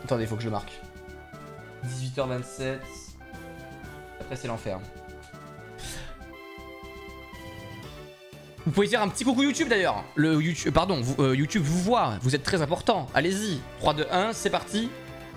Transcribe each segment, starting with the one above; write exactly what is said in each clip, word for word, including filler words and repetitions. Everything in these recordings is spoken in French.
Attendez, faut que je le marque. dix-huit heures vingt-sept. Après, c'est l'enfer. Vous pouvez dire un petit coucou YouTube d'ailleurs. Le YouTube, pardon, vous, euh, YouTube vous voit. Vous êtes très important. Allez-y. trois, deux, un, c'est parti.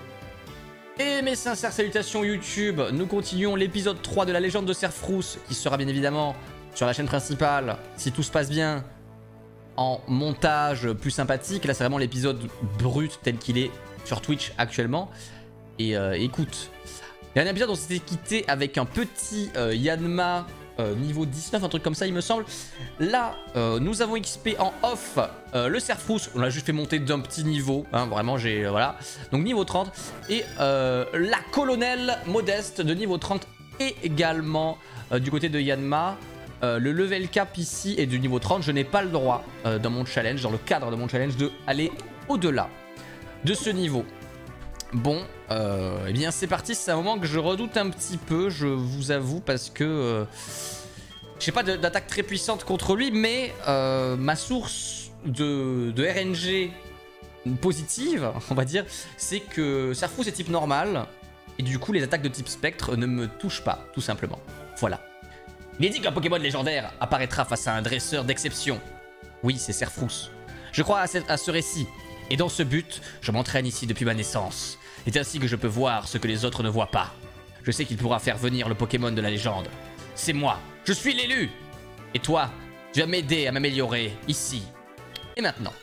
Et mes sincères salutations YouTube. Nous continuons l'épisode trois de la légende de Serfrousse, qui sera bien évidemment sur la chaîne principale, si tout se passe bien, en montage plus sympathique. Là, c'est vraiment l'épisode brut tel qu'il est sur Twitch actuellement. Et euh, écoute, il y a un épisode où on s'était quitté avec un petit euh, Yanma euh, niveau dix-neuf, un truc comme ça, il me semble. Là, euh, nous avons X P en off euh, le Serfrousse. On l'a juste fait monter d'un petit niveau. Hein, vraiment, j'ai. Euh, voilà. Donc, niveau trente. Et euh, la colonelle modeste de niveau trente également euh, du côté de Yanma. Euh, le level cap ici est du niveau trente. Je n'ai pas le droit euh, dans mon challenge, dans le cadre de mon challenge, de aller au-delà de ce niveau. Bon, euh, eh bien c'est parti, c'est un moment que je redoute un petit peu, je vous avoue, parce que euh, j'ai pas d'attaque très puissante contre lui, mais euh, ma source de, de R N G positive, on va dire, c'est que Serfrousse est type normal, et du coup les attaques de type spectre ne me touchent pas, tout simplement. Voilà. Il est dit qu'un Pokémon légendaire apparaîtra face à un dresseur d'exception. Oui, c'est Serfrousse. Je crois à ce, à ce récit, et dans ce but, je m'entraîne ici depuis ma naissance. C'est ainsi que je peux voir ce que les autres ne voient pas. Je sais qu'il pourra faire venir le Pokémon de la légende. C'est moi, je suis l'élu. Et toi, tu vas m'aider à m'améliorer, ici et maintenant.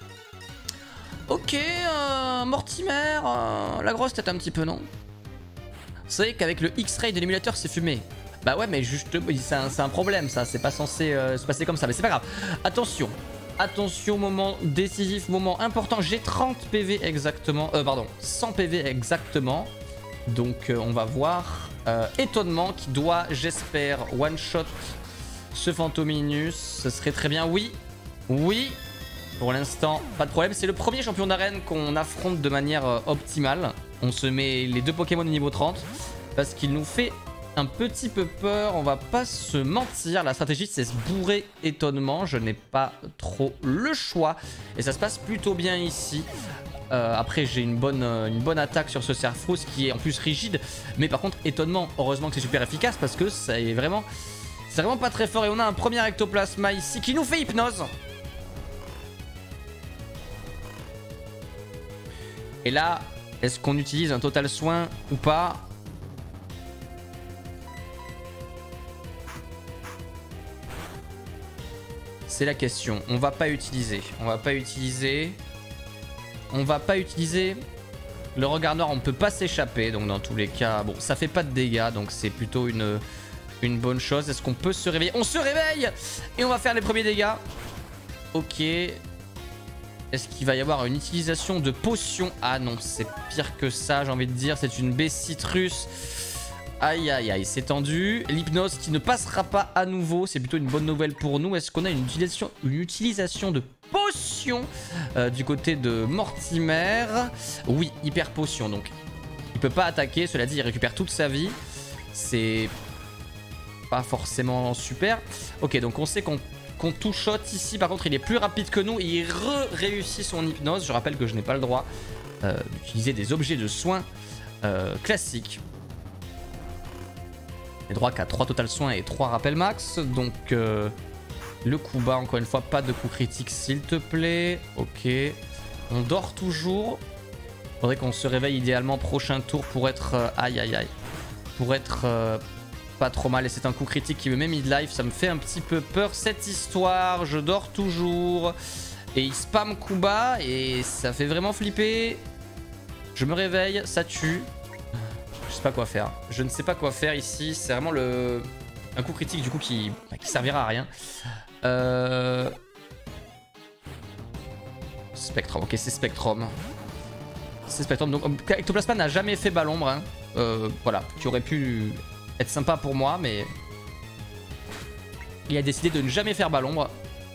Ok, euh, Mortimer, euh, la grosse tête un petit peu, non? Vous savez qu'avec le X-Ray de l'émulateur, c'est fumé. Bah ouais, mais juste, c'est un, un problème, ça. C'est pas censé euh, se passer comme ça, mais c'est pas grave. Attention. Attention, moment décisif, moment important. J'ai trente P V exactement. Euh, pardon, cent P V exactement. Donc, euh, on va voir. Euh, étonnement qui doit, j'espère, one-shot ce Fantominus. Ce serait très bien. Oui, oui. Pour l'instant, pas de problème. C'est le premier champion d'arène qu'on affronte de manière euh, optimale. On se met les deux Pokémon au niveau trente. Parce qu'il nous fait un petit peu peur, on va pas se mentir. La stratégie, c'est se bourrer étonnement. Je n'ai pas trop le choix. Et ça se passe plutôt bien ici. Euh, après, j'ai une bonne, une bonne attaque sur ce Serfrousse qui est en plus rigide. Mais par contre, étonnement, heureusement que c'est super efficace parce que ça est vraiment... C'est vraiment pas très fort. Et on a un premier ectoplasma ici qui nous fait hypnose. Et là, est-ce qu'on utilise un total soin ou pas ? C'est la question. On va pas utiliser. On va pas utiliser. On va pas utiliser. Le regard noir, on ne peut pas s'échapper. Donc dans tous les cas, bon, ça fait pas de dégâts. Donc c'est plutôt une, une bonne chose. Est-ce qu'on peut se réveiller? On se réveille! Et on va faire les premiers dégâts. Ok. Est-ce qu'il va y avoir une utilisation de potion? Ah non, c'est pire que ça, j'ai envie de dire. C'est une baie citrus. Aïe aïe aïe, c'est tendu. L'hypnose qui ne passera pas à nouveau. C'est plutôt une bonne nouvelle pour nous. Est-ce qu'on a une utilisation, une utilisation de potion euh, du côté de Mortimer? Oui, hyper potion. Donc, il peut pas attaquer. Cela dit, il récupère toute sa vie. C'est pas forcément super. Ok, donc on sait qu'on qu'on two-shot ici. Par contre, il est plus rapide que nous. Et il re-réussit son hypnose. Je rappelle que je n'ai pas le droit euh, d'utiliser des objets de soins euh, classiques. Les droits qu'à trois total soins et trois rappels max. Donc euh, le coup bas, encore une fois, pas de coup critique s'il te plaît. Ok. On dort toujours. Faudrait qu'on se réveille idéalement prochain tour pour être... Euh, aïe aïe aïe. Pour être euh, pas trop mal. Et c'est un coup critique qui me met mid-life. Ça me fait un petit peu peur cette histoire. Je dors toujours. Et il spam coup bas. Et ça fait vraiment flipper. Je me réveille, ça tue. Je sais pas quoi faire. Je ne sais pas quoi faire ici. C'est vraiment le... un coup critique du coup qui, qui servira à rien. Euh... Spectrum. Ok, c'est Spectrum. C'est Spectrum. Donc Ectoplasma n'a jamais fait Balombre. Hein. Euh, voilà. Qui aurait pu être sympa pour moi, mais... il a décidé de ne jamais faire Balombre.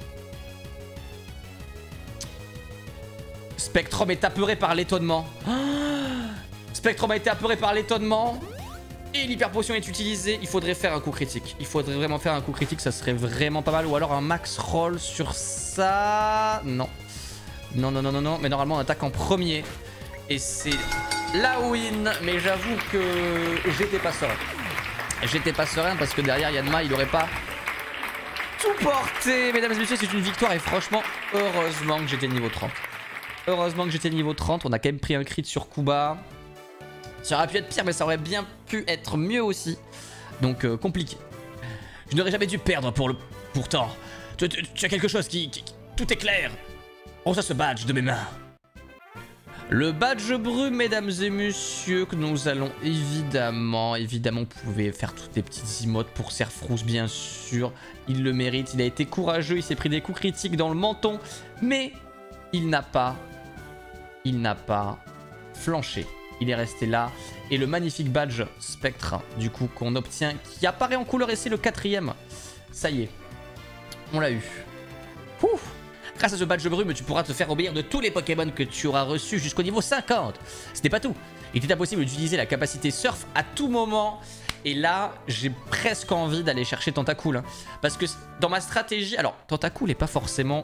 Spectrum est apeuré par l'étonnement. Spectrum a été apeuré par l'étonnement. Et l'hyper potion est utilisée. Il faudrait faire un coup critique. Il faudrait vraiment faire un coup critique. Ça serait vraiment pas mal. Ou alors un max roll sur ça. Non. Non, non, non, non, non. Mais normalement, on attaque en premier. Et c'est la win. Mais j'avoue que j'étais pas serein. J'étais pas serein parce que derrière Yanma, il aurait pas tout porté. Mesdames et messieurs, c'est une victoire. Et franchement, heureusement que j'étais niveau trente. Heureusement que j'étais niveau trente. On a quand même pris un crit sur Kuba. Ça aurait pu être pire, mais ça aurait bien pu être mieux aussi. Donc, euh, compliqué. Je n'aurais jamais dû perdre pour le... Pourtant, tu, tu, tu as quelque chose qui, qui, qui... Tout est clair. On ça ce badge de mes mains. Le badge brume, mesdames et messieurs, que nous allons évidemment... Évidemment, vous pouvez faire toutes les petites emotes pour Serfrousse, bien sûr. Il le mérite, il a été courageux, il s'est pris des coups critiques dans le menton. Mais il n'a pas... Il n'a pas flanché. Il est resté là. Et le magnifique badge Spectre, du coup, qu'on obtient, qui apparaît en couleur, et c'est le quatrième. Ça y est. On l'a eu. Ouh. Grâce à ce badge brume, tu pourras te faire obéir de tous les Pokémon que tu auras reçus jusqu'au niveau cinquante. Ce n'est pas tout. Il était impossible d'utiliser la capacité Surf à tout moment. Et là, j'ai presque envie d'aller chercher Tentacool. Hein. Parce que dans ma stratégie... Alors, Tentacool n'est pas forcément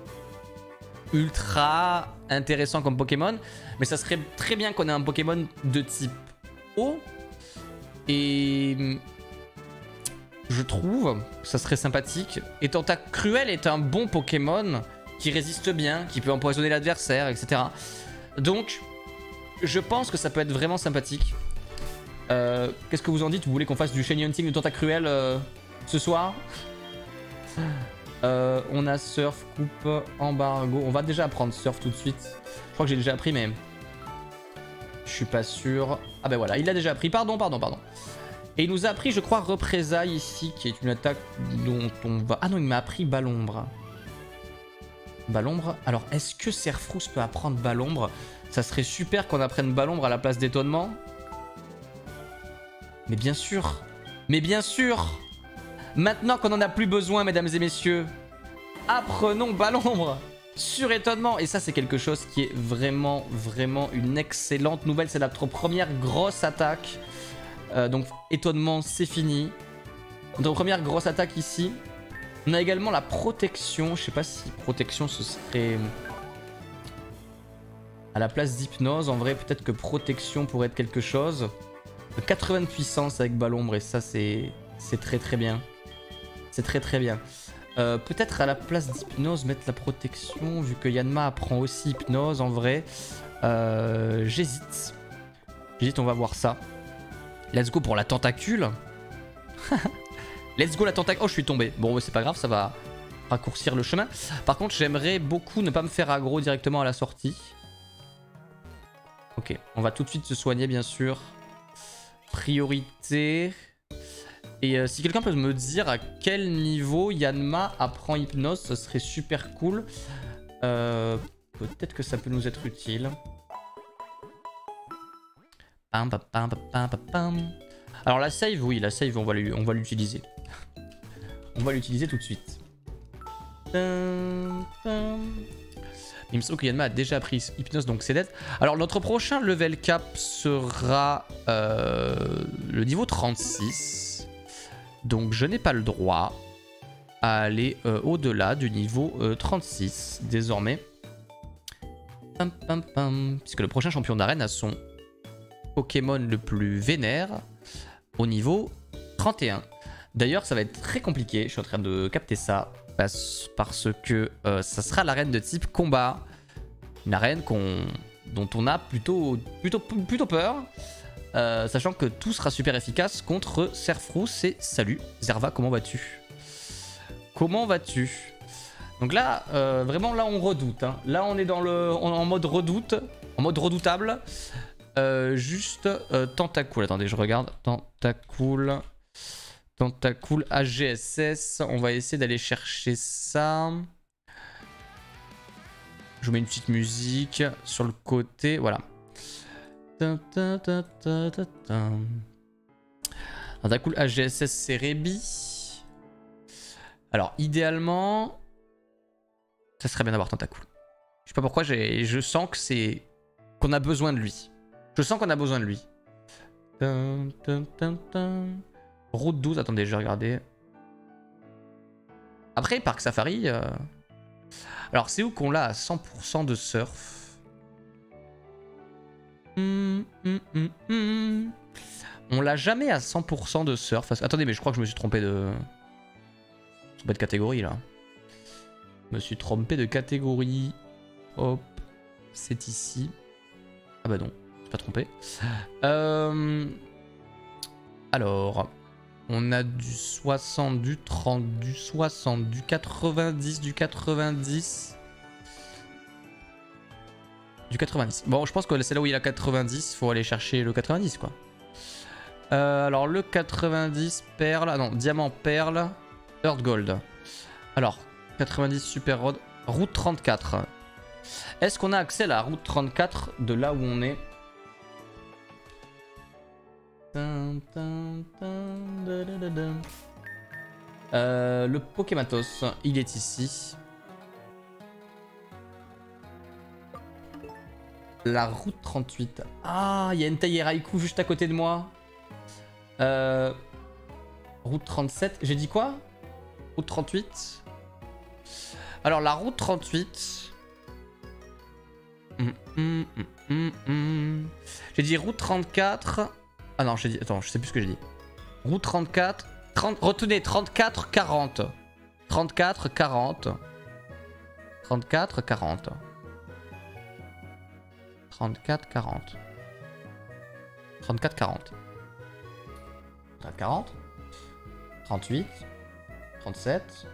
ultra intéressant comme Pokémon. Mais ça serait très bien qu'on ait un Pokémon de type eau. Et... je trouve que ça serait sympathique. Et Tentacruel est un bon Pokémon qui résiste bien, qui peut empoisonner l'adversaire, et cetera. Donc, je pense que ça peut être vraiment sympathique. Euh, Qu'est-ce que vous en dites? Vous voulez qu'on fasse du Shiny Hunting de Tentacruel euh, ce soir? euh, On a Surf, Coupe, Embargo. On va déjà apprendre Surf tout de suite. Je crois que j'ai déjà appris, mais... je suis pas sûr. Ah ben voilà, il l'a déjà appris. Pardon, pardon, pardon. Et il nous a appris, je crois, Représailles ici, qui est une attaque dont on va... Ah non, il m'a appris Balombre. Balombre. Alors, est-ce que Serfrousse peut apprendre Balombre? Ça serait super qu'on apprenne Balombre à la place d'étonnement. Mais bien sûr. Mais bien sûr. Maintenant qu'on en a plus besoin, mesdames et messieurs, apprenons Balombre sur étonnement. Et ça, c'est quelque chose qui est vraiment, vraiment une excellente nouvelle. C'est notre première grosse attaque. Euh, donc étonnement, c'est fini. Notre première grosse attaque ici. On a également la protection. Je sais pas si protection ce serait à la place d'hypnose. En vrai, peut-être que protection pourrait être quelque chose. quatre-vingts de puissance avec Balombre, et ça c'est c'est très très bien. C'est très très bien. Euh, peut-être à la place d'hypnose mettre la protection, vu que Yanma apprend aussi hypnose en vrai. Euh, J'hésite. J'hésite, on va voir ça. Let's go pour la tentacule. Let's go la tentacule. Oh, je suis tombé. Bon, c'est pas grave, ça va raccourcir le chemin. Par contre, j'aimerais beaucoup ne pas me faire aggro directement à la sortie. Ok, on va tout de suite se soigner, bien sûr. Priorité. Et euh, si quelqu'un peut me dire à quel niveau Yanma apprend hypnose, ce serait super cool. Euh, Peut-être que ça peut nous être utile. Pam, pam, pam, pam, pam, pam. Alors la save, oui, la save, on va l'utiliser. On va l'utiliser tout de suite. Tum, tum. Il me semble que Yanma a déjà appris hypnose, donc c'est dead. Alors notre prochain level cap sera euh, le niveau trente-six. Donc je n'ai pas le droit à aller euh, au-delà du niveau euh, trente-six désormais. Pam, pam, pam. Puisque le prochain champion d'arène a son Pokémon le plus vénère au niveau trente et un. D'ailleurs, ça va être très compliqué. Je suis en train de capter ça parce, parce que euh, ça sera l'arène de type combat. Une arène qu'on, dont on a plutôt, plutôt, plutôt peur. Euh, sachant que tout sera super efficace contre Serfrousse et salut. Zerva, comment vas-tu? Comment vas-tu? Donc là, euh, vraiment, là, on redoute. Hein. Là, on est dans le, on est en mode redoute, en mode redoutable. Euh, juste euh, Tentacool. Attendez, je regarde. Tentacool. Tentacool A G S S. On va essayer d'aller chercher ça. Je vous mets une petite musique sur le côté. Voilà. Tentacool A G S S Cerebi. Alors, idéalement, ça serait bien d'avoir Tentacool. Je sais pas pourquoi, je sens que c'est qu'on a besoin de lui. Je sens qu'on a besoin de lui. Tum, tum, tum, tum. Route douze, attendez, je vais regarder. Après, Parc Safari... Euh... Alors, c'est où qu'on l'a à cent pour cent de surf? Hum, hum, hum, hum. On l'a jamais à cent pour cent de surf. Attendez, mais je crois que je me suis trompé de... Trompé de catégorie, là. Je me suis trompé de catégorie. Hop. C'est ici. Ah bah non, je suis pas trompé. Euh... Alors... On a du soixante, du trente, du soixante, du quatre-vingt-dix, du quatre-vingt-dix... Du quatre-vingt-dix. Bon, je pense que c'est là où il y a quatre-vingt-dix, faut aller chercher le quatre-vingt-dix, quoi. Euh, alors, le quatre-vingt-dix, perle... Ah non, diamant, perle, Earth Gold. Alors, quatre-vingt-dix, super rod, route trente-quatre. Est-ce qu'on a accès à la route trente-quatre de là où on est? euh, Le Pokématos, il est ici. La route trente-huit. Ah, il y a Entei et Raikou juste à côté de moi. Euh, route trente-sept. J'ai dit quoi? Route trente-huit. Alors, la route trente-huit. Hum, hum, hum, hum, hum. J'ai dit route trente-quatre. Ah non, j'ai dit... Attends, je sais plus ce que j'ai dit. Route trente-quatre. trente... Retenez, trente-quatre, quarante. trente-quatre, quarante. trente-quatre, quarante. trente-quatre, quarante. trente-quatre, quarante. trente-quatre, quarante. trente-huit. trente-sept.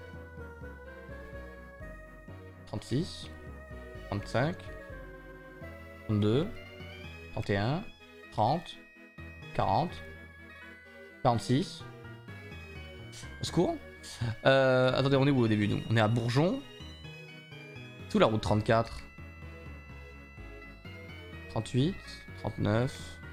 trente-six. trente-cinq. trente-deux. trente et un. trente. quarante. quarante-six. Au secours. Euh, attendez, on est où au début, nous? On est à Bourgeon. Sous la route trente-quatre. trente-huit, trente-neuf.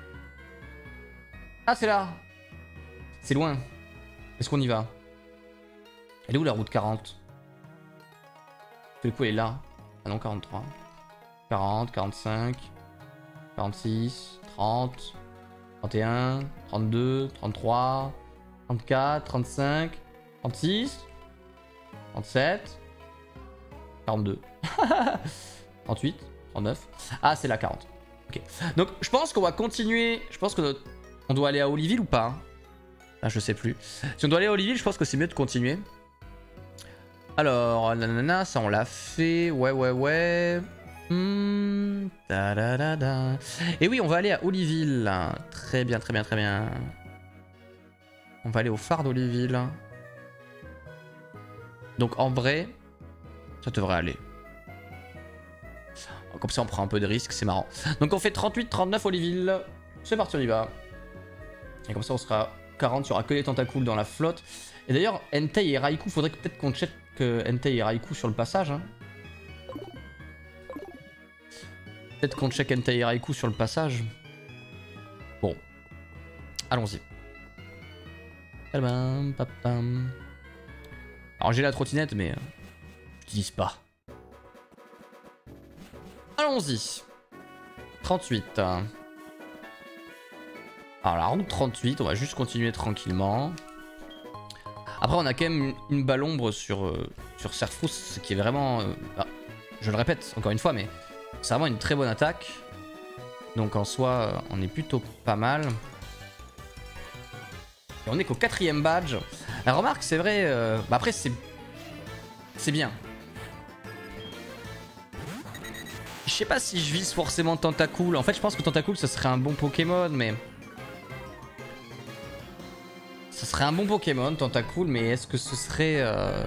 Ah, c'est là. C'est loin. Est-ce qu'on y va? Elle est où la route quarante? Du coup, elle est là. Ah non, quarante-trois. quarante, quarante-cinq, quarante-six, trente, trente et un, trente-deux, trente-trois, trente-quatre, trente-cinq, trente-six, trente-sept, quarante-deux, trente-huit, trente-neuf. Ah, c'est la quarante. Ok. Donc, je pense qu'on va continuer. Je pense que on doit aller à Oliville ou pas? Ah, je sais plus. Si on doit aller à Oliville, je pense que c'est mieux de continuer. Alors, nanana, ça on l'a fait. Ouais, ouais, ouais. Hmm. Da, da, da, da. Et oui, on va aller à Oliville. Très bien, très bien, très bien. On va aller au phare d'Oliville. Donc, en vrai, ça devrait aller. Comme ça, on prend un peu de risque, c'est marrant. Donc, on fait trente-huit, trente-neuf Oliville. C'est parti, on y va. Et comme ça, on sera quarante. Il n'y aura que les tentacoules dans la flotte. Et d'ailleurs, Entei et Raikou, faudrait peut-être qu'on check Entei et Raikou sur le passage. Hein. Peut-être qu'on check Entei et Raikou sur le passage. Bon. Allons-y. Alors, j'ai la trottinette, mais euh, j'utilise pas. Allons-y. trente-huit. Alors, la route trente-huit, on va juste continuer tranquillement. Après, on a quand même une balle ombre sur, euh, sur Surfrous, ce qui est vraiment... Euh, ah, je le répète encore une fois, mais c'est vraiment une très bonne attaque. Donc en soi, euh, on est plutôt pas mal. Et on est qu'au quatrième badge. La remarque, c'est vrai... Euh, bah après, c'est... C'est bien. Je sais pas si je vise forcément Tentacool. En fait, je pense que Tentacool, ce serait un bon Pokémon, mais... Ce serait un bon Pokémon, Tentacool, mais est-ce que ce serait... Euh...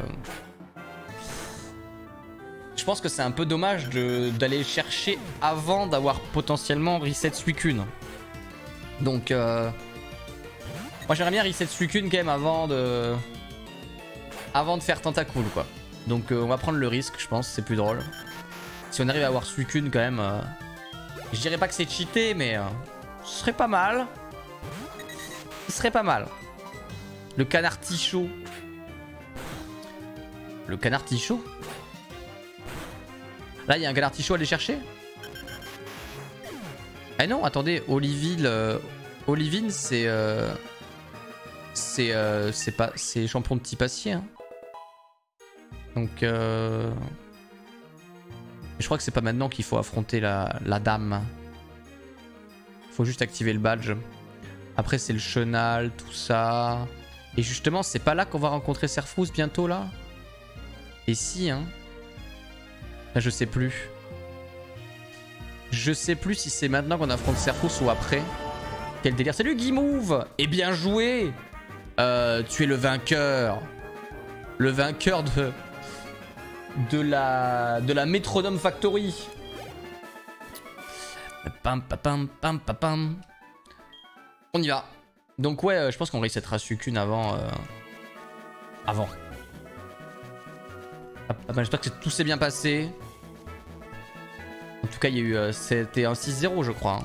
Je pense que c'est un peu dommage d'aller chercher avant d'avoir potentiellement Reset Suicune. Donc... Euh... Moi, j'aimerais bien Reset Suicune quand même avant de... Avant de faire Tentacool, quoi. Donc, euh, on va prendre le risque, je pense, c'est plus drôle. Si on arrive à avoir Suicune, quand même... Euh... Je dirais pas que c'est cheaté, mais... Euh... Ce serait pas mal. Ce serait pas mal. Le canard Tichot. Le canard Tichot. Là, il y a un canard Tichot à aller chercher. Ah non, attendez, Oliville... Euh... Olivine, c'est... Euh... C'est euh, c'est pas c'est champion de petit passier. Hein. Donc... Euh... Je crois que c'est pas maintenant qu'il faut affronter la, la dame. Faut juste activer le badge. Après, c'est le chenal, tout ça. Et justement, c'est pas là qu'on va rencontrer Serfrousse bientôt, là? Et si, hein? Là, je sais plus. Je sais plus si c'est maintenant qu'on affronte Serfrousse ou après. Quel délire. Salut Guimauve! Et bien joué! Euh, tu es le vainqueur. Le vainqueur de... De la... De la Metronome Factory. Pam, pam, pam, pam, pam, pam. On y va. Donc ouais, je pense qu'on resettera Suicune avant. Euh... Avant. Ah, bah, j'espère que tout s'est bien passé. En tout cas, il y a eu... Euh, c'était un six zéro, je crois.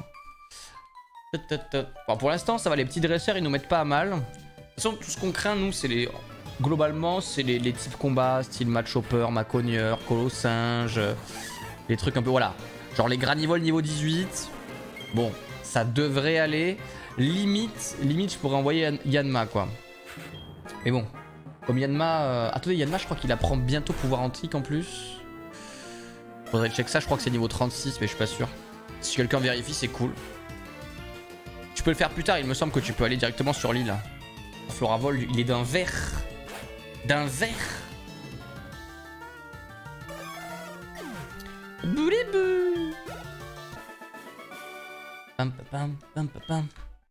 Bon, pour l'instant, ça va. Les petits dresseurs, ils nous mettent pas à mal. De toute façon, tout ce qu'on craint, nous, c'est les... Globalement, c'est les, les types combats, style Mad Chopper, Macogneur, Colossinge. Les trucs un peu... Voilà. Genre les Granivol niveau dix-huit. Bon, ça devrait aller. Limite, limite, je pourrais envoyer Yanma, quoi. Mais bon, comme Yanma... Euh... Attendez, Yanma, je crois qu'il apprend bientôt pouvoir antique en plus. Faudrait check ça, je crois que c'est niveau trente-six, mais je suis pas sûr. Si quelqu'un vérifie, c'est cool. Tu peux le faire plus tard, il me semble que tu peux aller directement sur l'île. Floravol, il est d'un vert. D'un vert. Boulibou. Pam pam pam pam pam.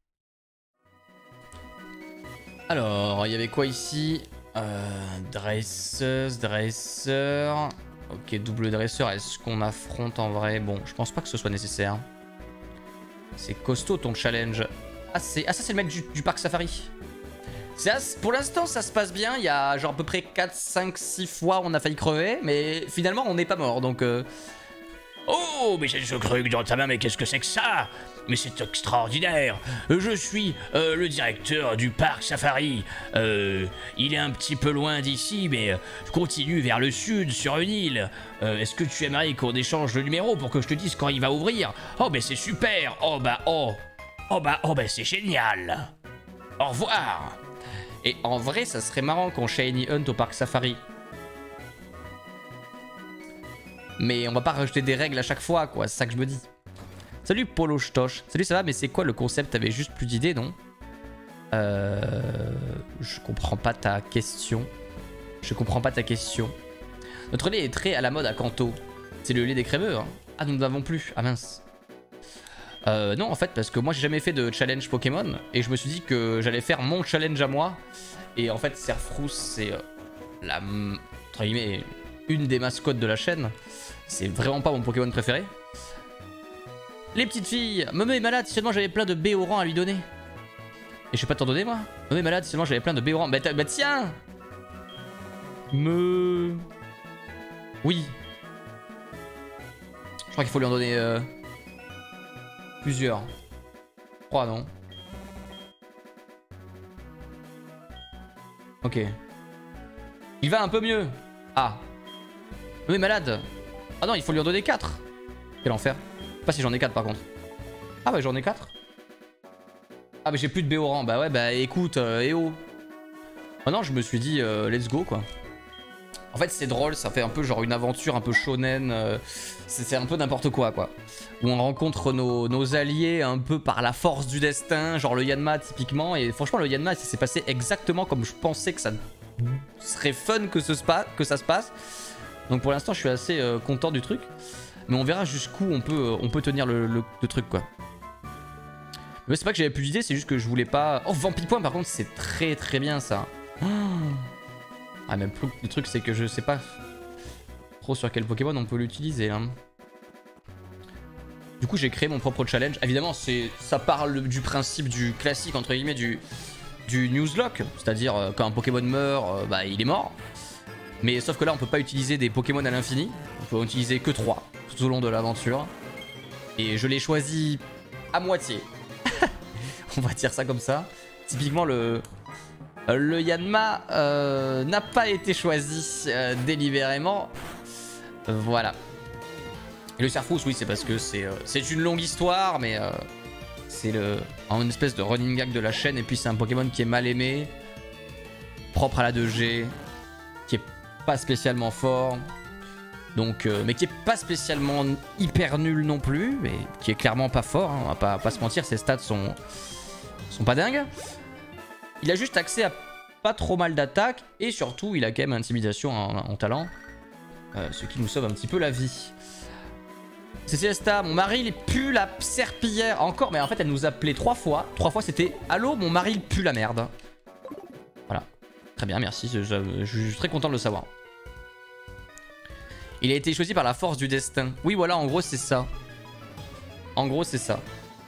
Alors, il y avait quoi ici? euh, Dresseuse, dresseur. Ok, double dresseur. Est-ce qu'on affronte en vrai? Bon, je pense pas que ce soit nécessaire. C'est costaud ton challenge. Ah, c'est ah ça c'est le mec du, du parc safari. Pour l'instant, ça se passe bien. Il y a genre à peu près quatre, cinq, six fois on a failli crever. Mais finalement, on n'est pas mort. Donc... Euh... Oh, mais j'ai ce truc dans ta main, mais qu'est-ce que c'est que ça? Mais c'est extraordinaire. Je suis euh, le directeur du parc safari. Euh, il est un petit peu loin d'ici, mais je continue vers le sud, sur une île. Euh, Est-ce que tu aimerais qu'on échange le numéro pour que je te dise quand il va ouvrir? Oh, mais c'est super. Oh, bah, oh. Oh, bah, oh, bah, c'est génial. Au revoir. Et en vrai, ça serait marrant qu'on shiny hunt au parc safari. Mais on va pas rajouter des règles à chaque fois, quoi. C'est ça que je me dis. Salut Polo Ch'toche. Salut, ça va? Mais c'est quoi le concept? T'avais juste plus d'idées, non? Euh... Je comprends pas ta question. Je comprends pas ta question. Notre lait est très à la mode à Kanto. C'est le lait des crémeux, hein. Ah, nous ne l'avons plus. Ah mince. Euh, non, en fait, parce que moi, j'ai jamais fait de challenge Pokémon. Et je me suis dit que j'allais faire mon challenge à moi. Et en fait, Serfrousse, c'est euh, la... entre guillemets, une des mascottes de la chaîne. C'est vraiment pas mon Pokémon préféré. Les petites filles, Momé est malade, si seulement j'avais plein de Béorans à lui donner. Et je vais pas t'en donner, moi. Momé est malade, si seulement j'avais plein de Béorans. Bah, bah tiens. Me... Oui. Je crois qu'il faut lui en donner... Euh... Plusieurs. Trois, non? Ok. Il va un peu mieux. Ah. Momé est malade. Ah non, il faut lui en donner quatre. Quel enfer. Je sais pas si j'en ai quatre par contre. Ah bah j'en ai quatre. Ah bah j'ai plus de Béoran. Bah ouais, bah écoute, euh, eh oh. Ah non, je me suis dit, euh, let's go quoi. En fait c'est drôle, ça fait un peu genre une aventure un peu shonen. Euh, c'est un peu n'importe quoi quoi. Où on rencontre nos, nos alliés un peu par la force du destin. Genre le Yanma typiquement. Et franchement le Yanma ça s'est passé exactement comme je pensais que ça serait fun que, ce spa, que ça se passe. Donc pour l'instant je suis assez euh, content du truc. Mais on verra jusqu'où on peut, euh, on peut tenir le, le, le truc quoi. Mais c'est pas que j'avais plus d'idées, c'est juste que je voulais pas... Oh Vampipoint par contre c'est très très bien ça. Oh ah même plus, le truc c'est que je sais pas trop sur quel Pokémon on peut l'utiliser hein. Du coup j'ai créé mon propre challenge. Évidemment c'est, ça parle du principe du classique entre guillemets du, du Nuzlocke. C'est-à-dire euh, quand un Pokémon meurt, euh, bah il est mort. Mais sauf que là on peut pas utiliser des Pokémon à l'infini. On peut en utiliser que trois tout au long de l'aventure. Et je l'ai choisi à moitié. On va dire ça comme ça. Typiquement le... Le Yanma euh, n'a pas été choisi euh, délibérément. Euh, voilà. Et le Serfrousse, oui c'est parce que c'est euh, c'est une longue histoire. Mais euh, c'est le une espèce de running gag de la chaîne. Et puis c'est un Pokémon qui est mal aimé. Propre à la deux G. Qui est pas spécialement fort. Donc, euh, mais qui est pas spécialement hyper nul non plus, mais qui est clairement pas fort, hein, on va pas, pas se mentir, ses stats sont, sont pas dingues. Il a juste accès à pas trop mal d'attaques, et surtout il a quand même intimidation en, en talent, euh, ce qui nous sauve un petit peu la vie. C'est Siesta, mon mari il pue la serpillière, encore, mais en fait elle nous a appelé trois fois, trois fois c'était « Allô, mon mari il pue la merde ». Voilà, très bien, merci, je, je, je suis très content de le savoir. Il a été choisi par la force du destin. Oui, voilà, en gros, c'est ça. En gros, c'est ça.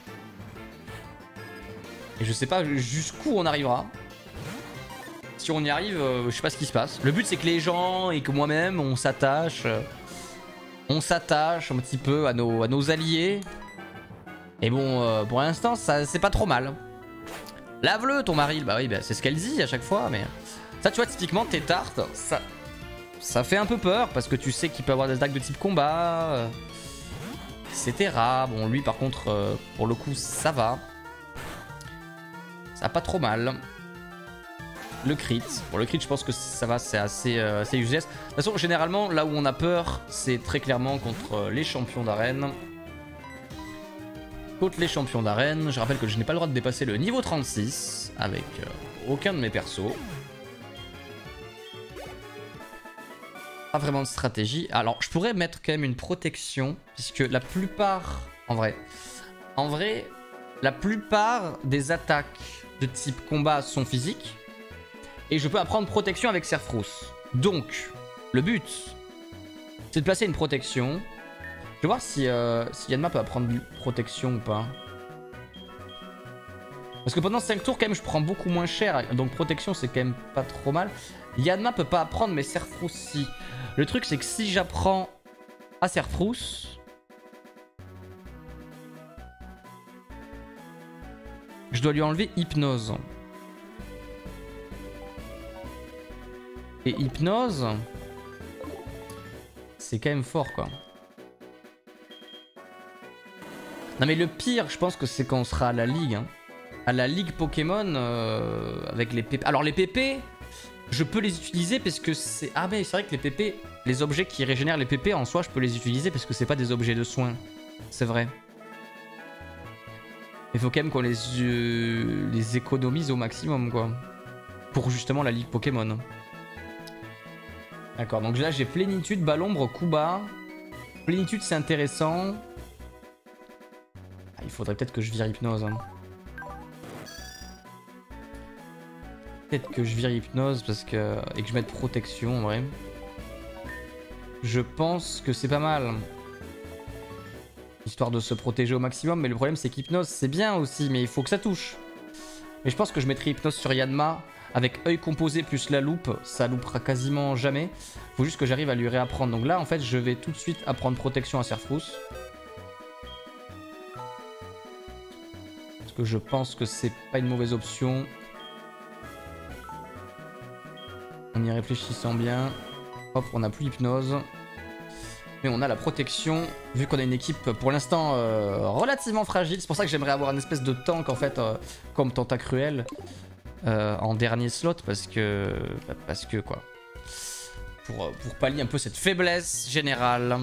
Et je sais pas jusqu'où on arrivera. Si on y arrive, euh, je sais pas ce qui se passe. Le but, c'est que les gens et que moi-même, on s'attache. Euh, on s'attache un petit peu à nos, à nos alliés. Et bon, euh, pour l'instant, c'est pas trop mal. Lave-le, ton mari. Bah oui, bah, c'est ce qu'elle dit à chaque fois. Mais ça, tu vois, typiquement, tes tartes, ça... Ça fait un peu peur parce que tu sais qu'il peut avoir des attaques de type combat, euh, et cetera. Bon, lui par contre, euh, pour le coup, ça va. Ça va pas trop mal. Le crit. Pour le crit, je pense que ça va, c'est assez, euh, assez useless. De toute façon, généralement, là où on a peur, c'est très clairement contre les champions d'arène. Contre les champions d'arène, je rappelle que je n'ai pas le droit de dépasser le niveau trente-six avec euh, aucun de mes persos. Pas vraiment de stratégie. Alors, je pourrais mettre quand même une protection, puisque la plupart, en vrai, en vrai, la plupart des attaques de type combat sont physiques, et je peux apprendre protection avec Serfrousse. Donc, le but, c'est de placer une protection. Je vais voir si, euh, si Yanma peut apprendre protection ou pas. Parce que pendant cinq tours, quand même, je prends beaucoup moins cher, donc protection, c'est quand même pas trop mal. Yanma peut pas apprendre, mais Serfrousse, si. Le truc, c'est que si j'apprends à Serfrousse, je dois lui enlever Hypnose. Et Hypnose, c'est quand même fort, quoi. Non, mais le pire, je pense que c'est quand on sera à la Ligue. Hein. À la Ligue Pokémon, euh, avec les P P. Alors, les P P... Je peux les utiliser parce que c'est... Ah mais c'est vrai que les P P, les objets qui régénèrent les P P en soi, je peux les utiliser parce que c'est pas des objets de soins. C'est vrai. Il faut quand même qu'on les, euh, les économise au maximum, quoi. Pour justement la Ligue Pokémon. D'accord, donc là j'ai Plénitude, Balombre, coup bas. Plénitude c'est intéressant. Ah, il faudrait peut-être que je vire Hypnose. Hein. Peut-être que je vire Hypnose parce que... et que je mette protection en vrai. Je pense que c'est pas mal. Histoire de se protéger au maximum, mais le problème c'est qu'Hypnose c'est bien aussi, mais il faut que ça touche. Mais je pense que je mettrai Hypnose sur Yanma. Avec œil composé plus la loupe, ça loupera quasiment jamais. Faut juste que j'arrive à lui réapprendre. Donc là en fait je vais tout de suite apprendre protection à Serfrousse. Parce que je pense que c'est pas une mauvaise option. En y réfléchissant bien. Hop, on n'a plus Hypnose. Mais on a la protection. Vu qu'on a une équipe pour l'instant euh, relativement fragile. C'est pour ça que j'aimerais avoir une espèce de tank en fait. Euh, comme Tentacruel. Euh, en dernier slot. Parce que... Parce que quoi. Pour, pour pallier un peu cette faiblesse générale.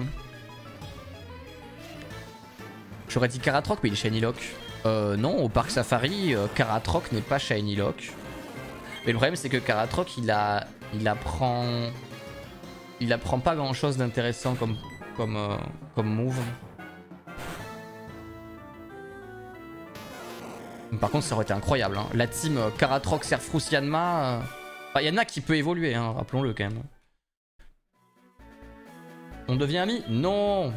J'aurais dit Karatroc, mais il est Shiny Lock. Euh, non, au parc Safari, euh, Karatroc n'est pas Shiny Lock. Mais le problème c'est que Karatroc il a... Il apprend... Il apprend pas grand chose d'intéressant comme, comme, euh, comme move. Par contre ça aurait été incroyable. Hein. La team euh, Karatroc, Serfrousse, Yanma... Euh... Enfin, Yanma qui peut évoluer, hein, rappelons-le quand même. On devient amis? Non.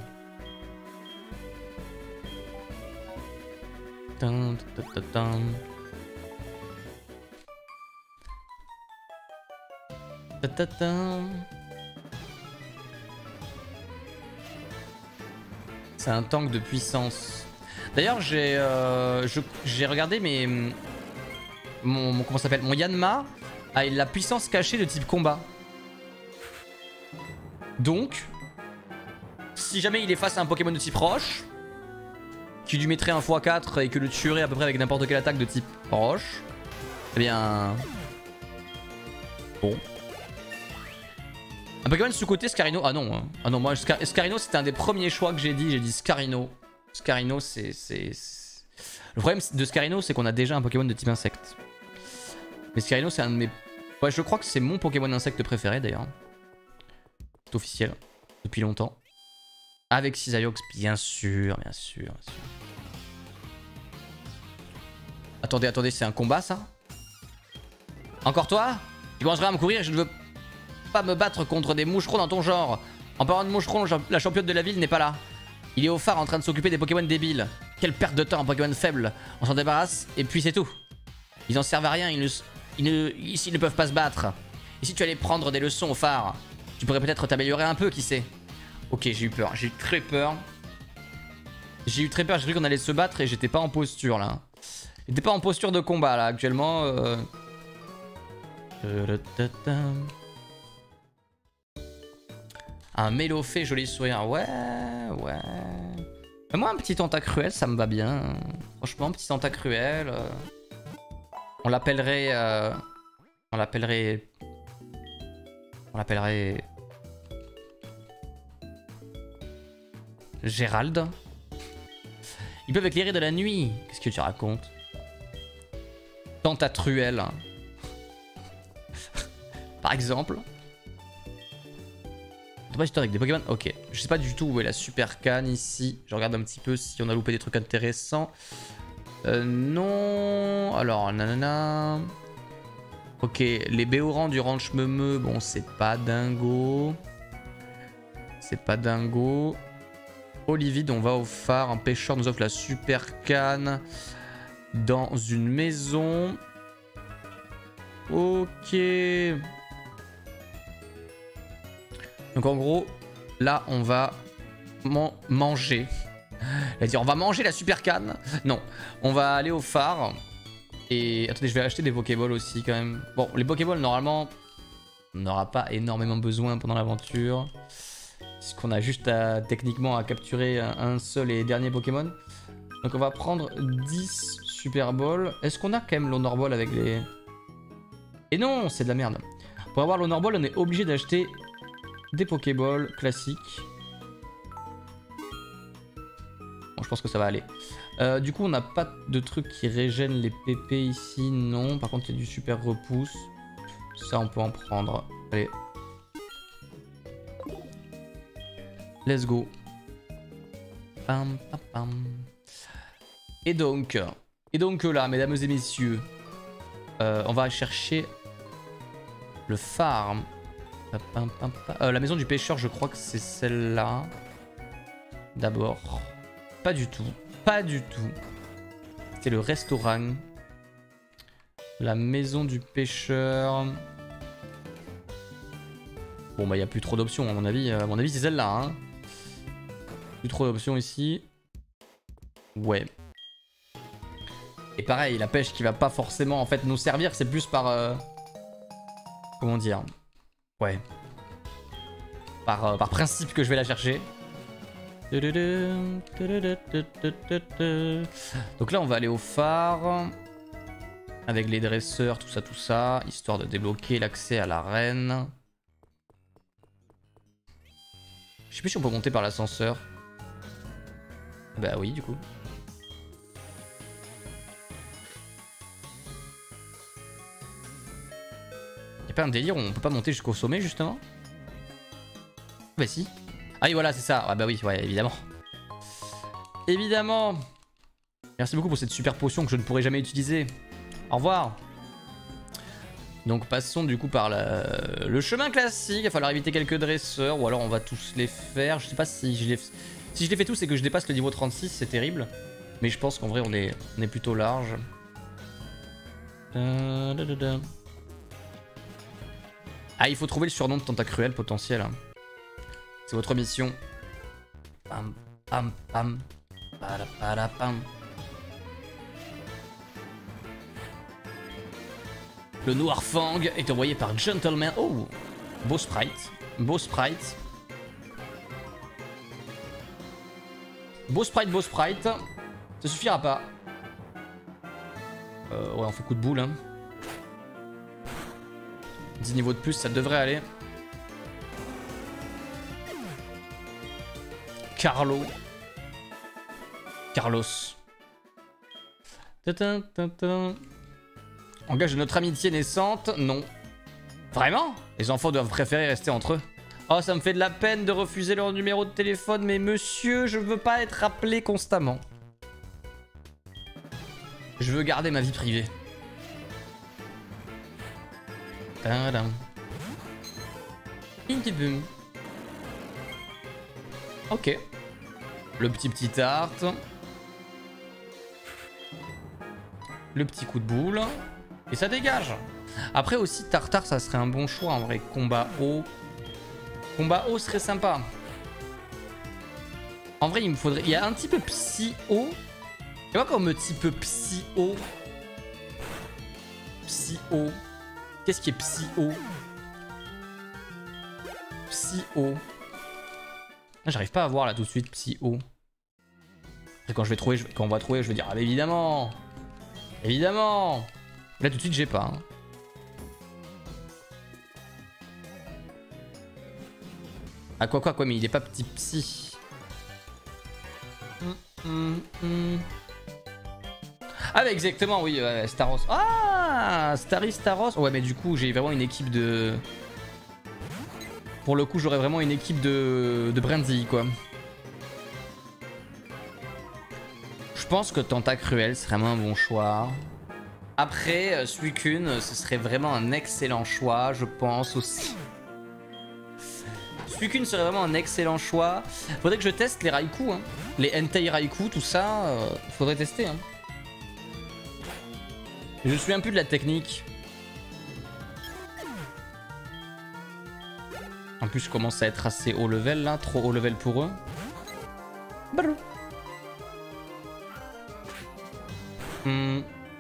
Tum, tum, tum, tum. C'est un tank de puissance. D'ailleurs, j'ai euh, j'ai regardé mes mon, mon comment s'appelle mon Yanma a la puissance cachée de type combat. Donc, si jamais il est face à un Pokémon de type roche, qui lui mettrait un fois quatre et que le tuerait à peu près avec n'importe quelle attaque de type roche, eh bien, bon. Un Pokémon sous-côté, Scarino. Ah non, hein. Ah non, moi, Scar Scarino, c'était un des premiers choix que j'ai dit. J'ai dit Scarino. Scarino, c'est... Le problème de Scarino, c'est qu'on a déjà un Pokémon de type insecte. Mais Scarino, c'est un de mes... Ouais, je crois que c'est mon Pokémon insecte préféré, d'ailleurs. C'est officiel. Depuis longtemps. Avec Cisaiox, bien sûr, bien sûr, bien sûr. Attendez, attendez, c'est un combat, ça? Encore toi? Tu commenceras à me courir, je ne veux pas me battre contre des moucherons dans ton genre. En parlant de moucherons, la championne de la ville n'est pas là. Il est au phare en train de s'occuper des Pokémon débiles. Quelle perte de temps, un Pokémon faible. On s'en débarrasse, et puis c'est tout. Ils en servent à rien, ils ne, ils ne, ici ils ne peuvent pas se battre. Et si tu allais prendre des leçons au phare, tu pourrais peut-être t'améliorer un peu, qui sait. Ok, j'ai eu peur, j'ai eu très peur. J'ai eu très peur, j'ai cru qu'on allait se battre et j'étais pas en posture là. J'étais pas en posture de combat là, actuellement. Euh... Un Mélofée, joli sourire. Ouais, ouais. Mais moi, un petit Tentacruel, ça me va bien. Franchement, un petit Tentacruel. Euh... On l'appellerait... Euh... On l'appellerait... On l'appellerait... Gérald. Ils peuvent éclairer de la nuit. Qu'est-ce que tu racontes? Tentacruel. Par exemple. Pas historique des Pokémon. Ok. Je sais pas du tout où est la Super Canne ici. Je regarde un petit peu si on a loupé des trucs intéressants. Euh, non. Alors, nanana. Ok. Les Béorans du Ranch Meumeu. Bon, c'est pas dingo. C'est pas dingo. Olivide, on va au phare. Un pêcheur nous offre la Super Canne dans une maison. Ok. Donc en gros, là, on va man manger. C'est-à-dire, on va manger la Super Canne. Non, on va aller au phare. Et attendez, je vais acheter des Pokéballs aussi quand même. Bon, les Pokéballs, normalement, on n'aura pas énormément besoin pendant l'aventure. Puisqu'on a juste à, techniquement à capturer un seul et dernier Pokémon. Donc on va prendre dix Super Balls. Est-ce qu'on a quand même l'Honor Ball avec les... Et non, c'est de la merde. Pour avoir l'Honor Ball, on est obligé d'acheter des Pokéballs classiques. Bon, je pense que ça va aller. Euh, du coup, on n'a pas de truc qui régène les P P ici, non. Par contre, il y a du super repousse. Ça, on peut en prendre. Allez. Let's go. Pam, pam, pam. Et donc, et donc là, mesdames et messieurs, euh, on va chercher le phare. Pam, pam, pam. Euh, la maison du pêcheur, je crois que c'est celle-là. D'abord. Pas du tout. Pas du tout. C'est le restaurant. La maison du pêcheur. Bon bah il n'y a plus trop d'options à mon avis. À mon avis c'est celle-là. Hein. Plus trop d'options ici. Ouais. Et pareil, la pêche qui va pas forcément en fait nous servir, c'est plus par... Euh... Comment dire? Ouais. Par, euh, par principe que je vais la chercher. Donc là on va aller au phare. Avec les dresseurs, tout ça, tout ça. Histoire de débloquer l'accès à l'arène. Je sais plus si on peut monter par l'ascenseur. Bah oui du coup. Y'a pas un délire où on peut pas monter jusqu'au sommet justement? Bah si. Ah oui voilà c'est ça. Ah bah oui ouais évidemment. Évidemment. Merci beaucoup pour cette super potion que je ne pourrai jamais utiliser. Au revoir. Donc passons du coup par la... le chemin classique. Il va falloir éviter quelques dresseurs ou alors on va tous les faire. Je sais pas si je les, si je les fais tous et que je dépasse le niveau trente-six, c'est terrible. Mais je pense qu'en vrai on est... on est plutôt large. Ah il faut trouver le surnom de Tentacruel potentiel. C'est votre mission. Pam pam pam. Para, para, pam. Le Noir Fang est envoyé par Gentleman. Oh, beau sprite. Beau sprite. Beau sprite, beau sprite. Ça suffira pas. Euh, ouais, on fait coup de boule. Hein. dix niveaux de plus, ça devrait aller. Carlo. Carlos. Engage de notre amitié naissante. Non. Vraiment? Les enfants doivent préférer rester entre eux. Oh, ça me fait de la peine de refuser leur numéro de téléphone, mais monsieur, je veux pas être appelé constamment. Je veux garder ma vie privée. Tadam. Ok. Le petit petit tarte. Le petit coup de boule. Et ça dégage. Après aussi, tartare, ça serait un bon choix en vrai. Combat haut. Combat haut serait sympa. En vrai, il me faudrait... Il y a un petit peu psy-haut. Tu vois comme un petit peu psy-haut. Psy-haut. Qu'est-ce qui est psy-haut? Psy-haut. J'arrive pas à voir là tout de suite psy-haut. Quand je vais trouver, je... quand on va trouver, je vais dire ah mais évidemment. Évidemment. Là tout de suite j'ai pas. Hein. Ah quoi quoi quoi mais il est pas petit psy. Mm, mm, mm. Ah bah exactement oui ouais, Staros. Ah Starry Staros. Ouais mais du coup j'ai vraiment une équipe de... Pour le coup j'aurais vraiment une équipe de, de Brandy quoi. Je pense que Tentacruel serait vraiment un bon choix. Après Suicune ce serait vraiment un excellent choix je pense aussi. Suicune serait vraiment un excellent choix. Faudrait que je teste les Raikou, hein. Les Entei Raikou, tout ça, euh, faudrait tester. Hein. Je me souviens plus de la technique. En plus, je commence à être assez haut level là, trop haut level pour eux. Brrr. Hmm.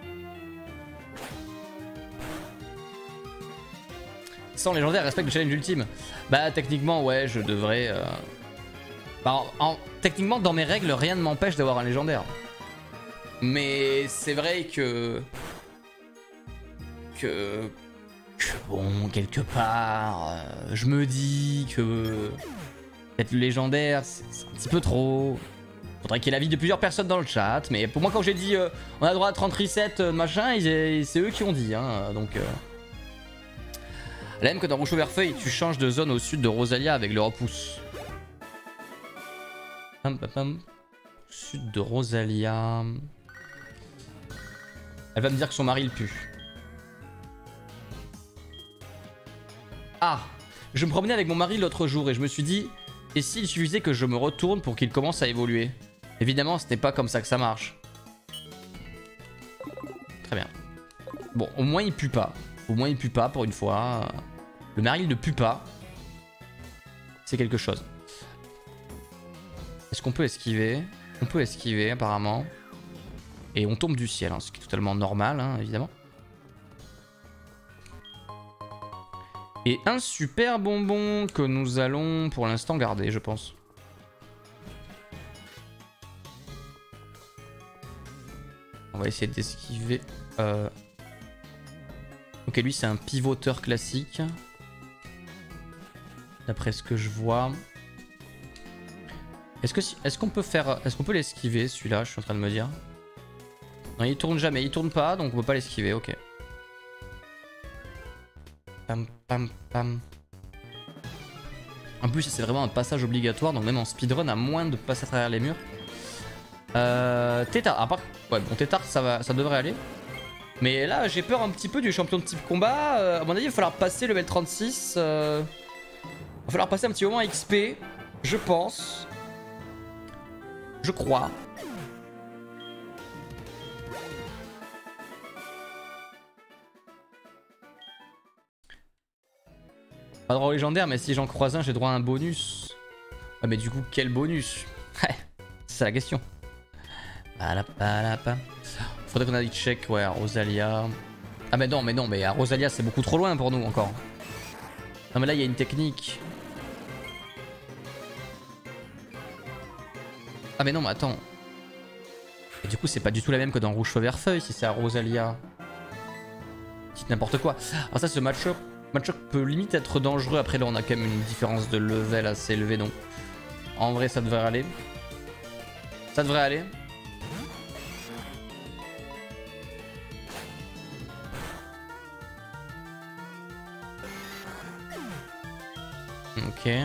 Sans légendaire, respecte le challenge ultime. Bah techniquement ouais je devrais... Euh... Bah, en, en... Techniquement dans mes règles rien ne m'empêche d'avoir un légendaire. Mais c'est vrai que... que... que bon quelque part... Euh, je me dis que... Peut-être le légendaire c'est un petit peu trop... Faudrait qu'il y ait l'avis de plusieurs personnes dans le chat. Mais pour moi quand j'ai dit euh, on a droit à trente resets euh, machin, c'est eux qui ont dit hein, donc... Euh... La même que dans Rouge au Vert-Feuille, tu changes de zone au sud de Rosalia avec le repousse. Pam, pam, pam. Sud de Rosalia. Elle va me dire que son mari le pue. Ah, je me promenais avec mon mari l'autre jour et je me suis dit, et s'il suffisait que je me retourne pour qu'il commence à évoluer? Évidemment, ce n'est pas comme ça que ça marche. Très bien. Bon, au moins il pue pas. Au moins il pue pas pour une fois. Le mari ne pue pas. C'est quelque chose. Est-ce qu'on peut esquiver? On peut esquiver apparemment. Et on tombe du ciel, hein, ce qui est totalement normal, hein, évidemment. Et un super bonbon que nous allons pour l'instant garder, je pense. On va essayer d'esquiver... Euh... Ok, lui c'est un pivoteur classique. D'après ce que je vois. Est-ce que si... est-ce qu'on peut faire... Est-ce qu'on peut l'esquiver celui-là? Je suis en train de me dire. Non, il tourne jamais. Il tourne pas, donc on peut pas l'esquiver. Ok. Pam pam pam. En plus, c'est vraiment un passage obligatoire, donc même en speedrun, à moins de passer à travers les murs. Euh... Tétard. À part... Ouais, bon, Tétard, ça, va... ça devrait aller. Mais là, j'ai peur un petit peu du champion de type combat. Euh, à mon avis, il va falloir passer level trente-six. Euh... Il va falloir passer un petit moment à X P, je pense. Je crois. Pas droit au légendaire, mais si j'en croise un, j'ai droit à un bonus. Ah, mais du coup, quel bonus? C'est la question. Faudrait qu'on aille check, ouais, à Rosalia. Ah mais non, mais non, mais à Rosalia c'est beaucoup trop loin pour nous encore. Non mais là il y a une technique. Ah mais non, mais attends. Et du coup c'est pas du tout la même que dans Rouge Feu Vert Feuille si c'est à Rosalia. C'est n'importe quoi. Alors ça, ce match-up match peut limite être dangereux. Après là on a quand même une différence de level assez élevée, donc En vrai, ça devrait aller. Ça devrait aller. Ok.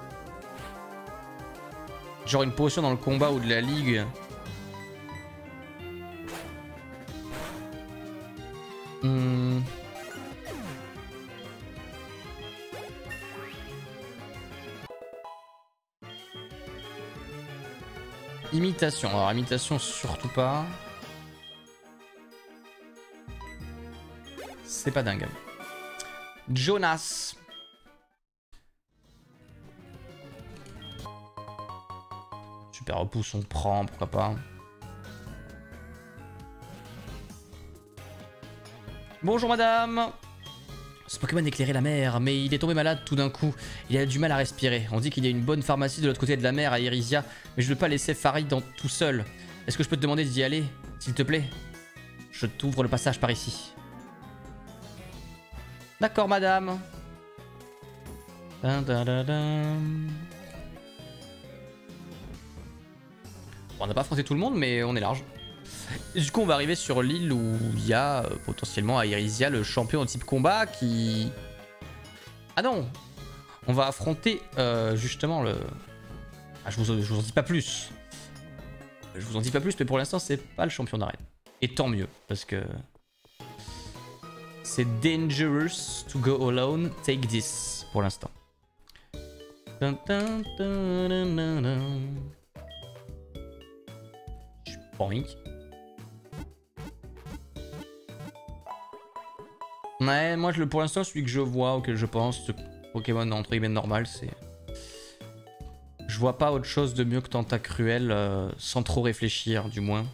Genre une potion dans le combat ou de la ligue. Hmm. Imitation. Alors imitation surtout pas. C'est pas dingue. Jonas. Super repousse, on prend, pourquoi pas. Bonjour madame. Ce Pokémon éclairait la mer, mais il est tombé malade tout d'un coup. Il a du mal à respirer. On dit qu'il y a une bonne pharmacie de l'autre côté de la mer à Irisia, mais je ne veux pas laisser Farid dans tout seul. Est-ce que je peux te demander d'y aller, s'il te plaît? Je t'ouvre le passage par ici. D'accord madame. Dun, dun, dun, dun. Bon, on n'a pas affronté tout le monde, mais on est large. Et du coup, on va arriver sur l'île où il y a euh, potentiellement à Irisia le champion au type combat qui... Ah non! On va affronter euh, justement le... Ah, je, vous, je vous en dis pas plus. Je vous en dis pas plus, mais pour l'instant, c'est pas le champion d'arène. Et tant mieux, parce que... C'est dangerous to go alone, take this, pour l'instant. Boink. Ouais, moi je, pour l'instant celui que je vois, auquel je pense, ce Pokémon entre guillemets normal, c'est... Je vois pas autre chose de mieux que Tentacruel, euh, sans trop réfléchir du moins.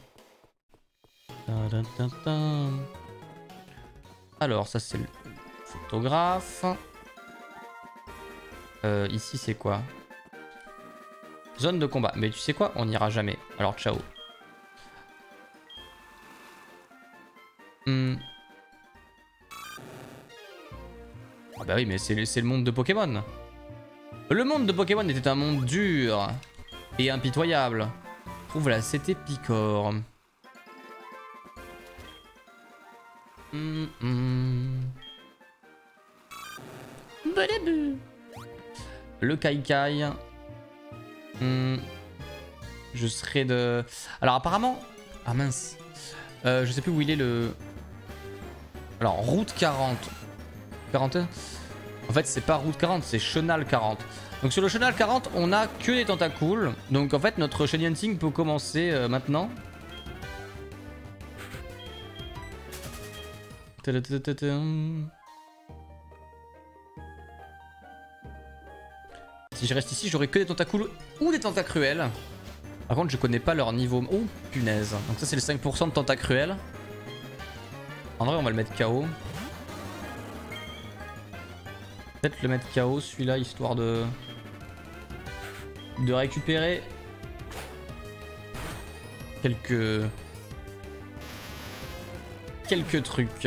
Alors ça c'est le photographe. Euh, ici c'est quoi? Zone de combat. Mais tu sais quoi? On n'ira jamais. Alors ciao. Hmm. Ah bah oui, mais c'est le monde de Pokémon. Le monde de Pokémon était un monde dur et impitoyable. Trouve là, c'était Picor. Hmm, hmm. Le Kaikai. Hmm. Je serais de... Alors apparemment... Ah mince. Euh, je sais plus où il est le... Alors, route quarante. quarante et un. En fait, c'est pas route quarante, c'est chenal quarante. Donc sur le chenal quarante, on a que des tentacles. Donc en fait, notre shiny hunting peut commencer euh, maintenant. Si je reste ici, j'aurai que des tentacles ou des tentacruels. Par contre, je connais pas leur niveau. Oh, punaise. Donc ça, c'est le cinq pour cent de tentacruel. En vrai, on va le mettre K O. Peut-être le mettre K O, celui-là, histoire de... de récupérer quelques... quelques trucs.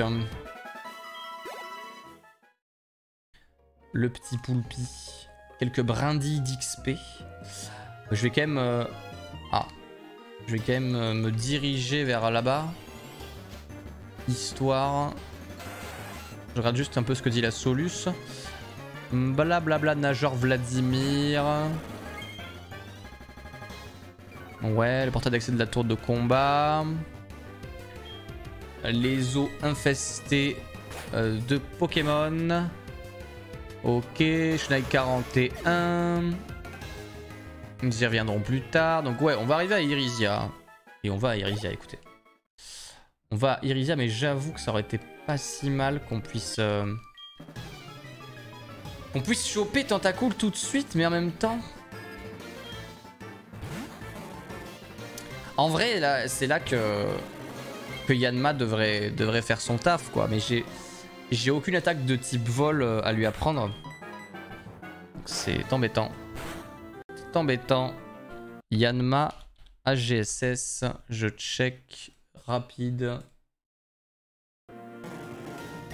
Le petit Poulpi. Quelques brindilles d'X P. Je vais quand même... Euh... Ah. Je vais quand même euh, me diriger vers là-bas. Histoire... Je regarde juste un peu ce que dit la Solus. Blablabla nageur Vladimir. Ouais, le portail d'accès de la tour de combat. Les eaux infestées euh, de Pokémon. Ok, Chenal quarante et un. Ils y reviendront plus tard. Donc ouais, on va arriver à Irisia. Et on va à Irisia, écoutez. On va à Irisia, mais j'avoue que ça aurait été pas si mal qu'on puisse... Euh... qu'on puisse choper Tentacool tout de suite, mais en même temps... En vrai, là, c'est là que... que Yanma devrait, devrait faire son taf, quoi. Mais j'ai... J'ai aucune attaque de type vol à lui apprendre. C'est embêtant. C'est embêtant. Yanma, A G S S, je check rapide.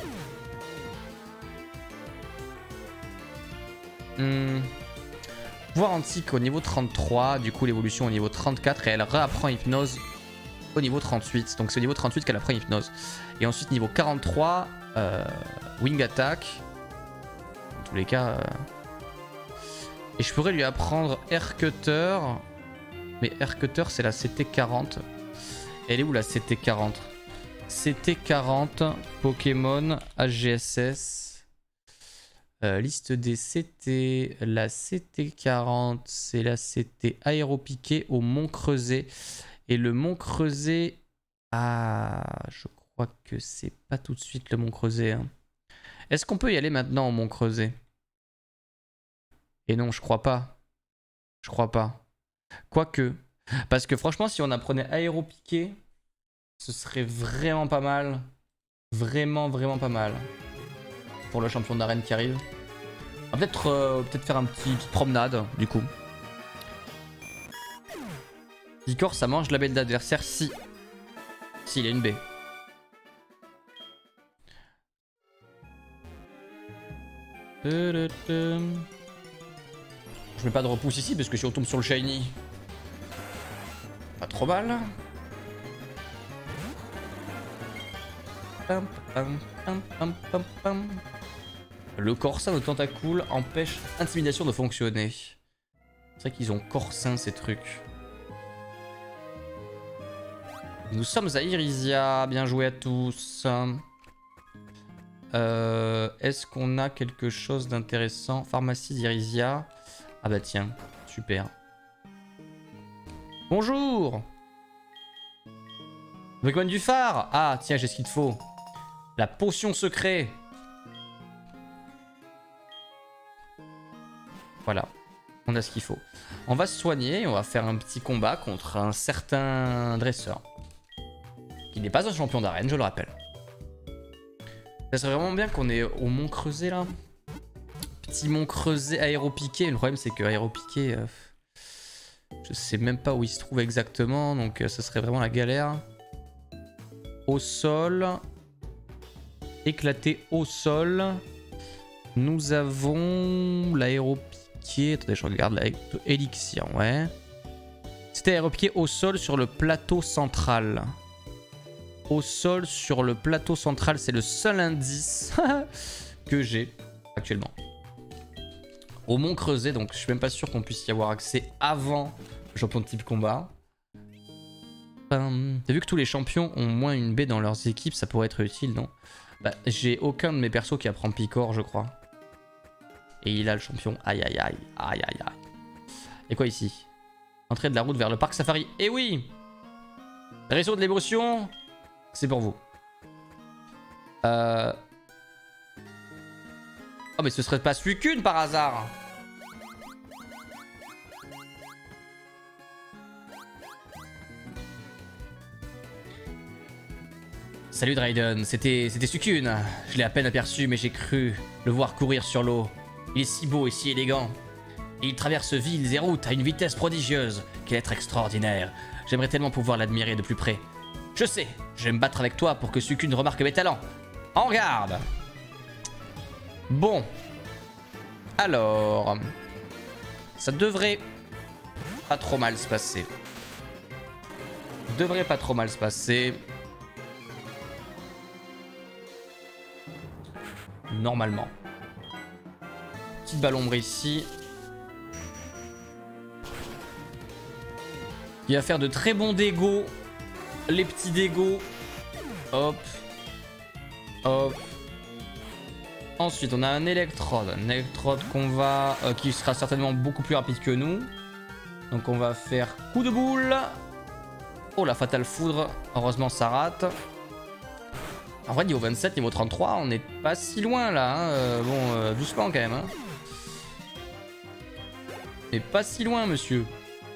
Hmm. pouvoir antique au niveau trente-trois, du coup l'évolution au niveau trente-quatre et elle réapprend hypnose au niveau trente-huit. Donc c'est au niveau trente-huit qu'elle apprend hypnose. Et ensuite niveau quarante-trois, euh, wing attack. Dans tous les cas... Euh... Et je pourrais lui apprendre air cutter. Mais air cutter c'est la C T quarante. Elle est où la C T quarante? C T quarante, Pokémon, H G S S. Euh, liste des C T. La C T quarante, c'est la C T aéropiqué au Mont Creuset. Et le Mont Creuset. Ah, je crois que c'est pas tout de suite le Mont Creuset. Hein. Est-ce qu'on peut y aller maintenant au Mont Creuset? Et non, je crois pas. Je crois pas. Quoique. Parce que franchement, si on apprenait aéropiqué, ce serait vraiment pas mal. Vraiment, vraiment pas mal. Pour le champion d'arène qui arrive. On va peut-être euh, peut-être faire un petit, une petite promenade, du coup. Picor, ça mange la baie de l'adversaire si... S'il a une baie. Je mets pas de repousse ici parce que si on tombe sur le shiny... Pas trop mal. Pam, pam, pam, pam, pam, pam. Le corsin de tentacule empêche intimidation de fonctionner. C'est vrai qu'ils ont corsin ces trucs. Nous sommes à Irisia. Bien joué à tous. Euh, Est-ce qu'on a quelque chose d'intéressant? Pharmacie d'Irisia. Ah bah tiens, super. Bonjour. Pokémon du phare. Ah tiens, j'ai ce qu'il te faut. La potion secret. Voilà, on a ce qu'il faut. On va se soigner et on va faire un petit combat contre un certain dresseur. Qui n'est pas un champion d'arène, je le rappelle. Ça serait vraiment bien qu'on ait au Mont Creuset là. Petit Mont Creuset aéropiqué. Le problème c'est que aéropiqué, euh, je sais même pas où il se trouve exactement. Donc euh, ce serait vraiment la galère. Au sol. Éclaté au sol. Nous avons l'aéropiqué. Attendez, je regarde l'élixir, ouais. C'était aéropiqué au sol sur le plateau central. Au sol sur le plateau central, c'est le seul indice que j'ai actuellement. Au Mont Creuset, donc je suis même pas sûr qu'on puisse y avoir accès avant le champion de type combat. T'as vu que tous les champions ont moins une baie dans leurs équipes, ça pourrait être utile, non? Bah, j'ai aucun de mes persos qui apprend Picor, je crois. Et il a le champion. Aïe aïe aïe, aïe aïe aïe. Et quoi ici? Entrée de la route vers le parc safari. Eh oui! Réseau de l'émotion, c'est pour vous. Euh... Oh mais ce serait pas Suicune par hasard? Salut Dryden, c'était c'était Suicune. Je l'ai à peine aperçu mais j'ai cru le voir courir sur l'eau. Il est si beau et si élégant. Et il traverse villes et routes à une vitesse prodigieuse. Quel être extraordinaire. J'aimerais tellement pouvoir l'admirer de plus près. Je sais, je vais me battre avec toi pour que Suicune remarque mes talents. En garde. Bon. Alors. Ça devrait pas trop mal se passer. Devrait pas trop mal se passer. Normalement. Petite balle ombre ici. Il va faire de très bons dégâts. Les petits dégâts. Hop. Hop. Ensuite, on a un électrode. Un électrode qu'on va... Euh, qui sera certainement beaucoup plus rapide que nous. Donc on va faire coup de boule. Oh, la fatale foudre. Heureusement, ça rate. En vrai, niveau vingt-sept, niveau trente-trois, on n'est pas si loin là. Hein. Euh, bon, euh, doucement quand même. Hein. Mais pas si loin, monsieur.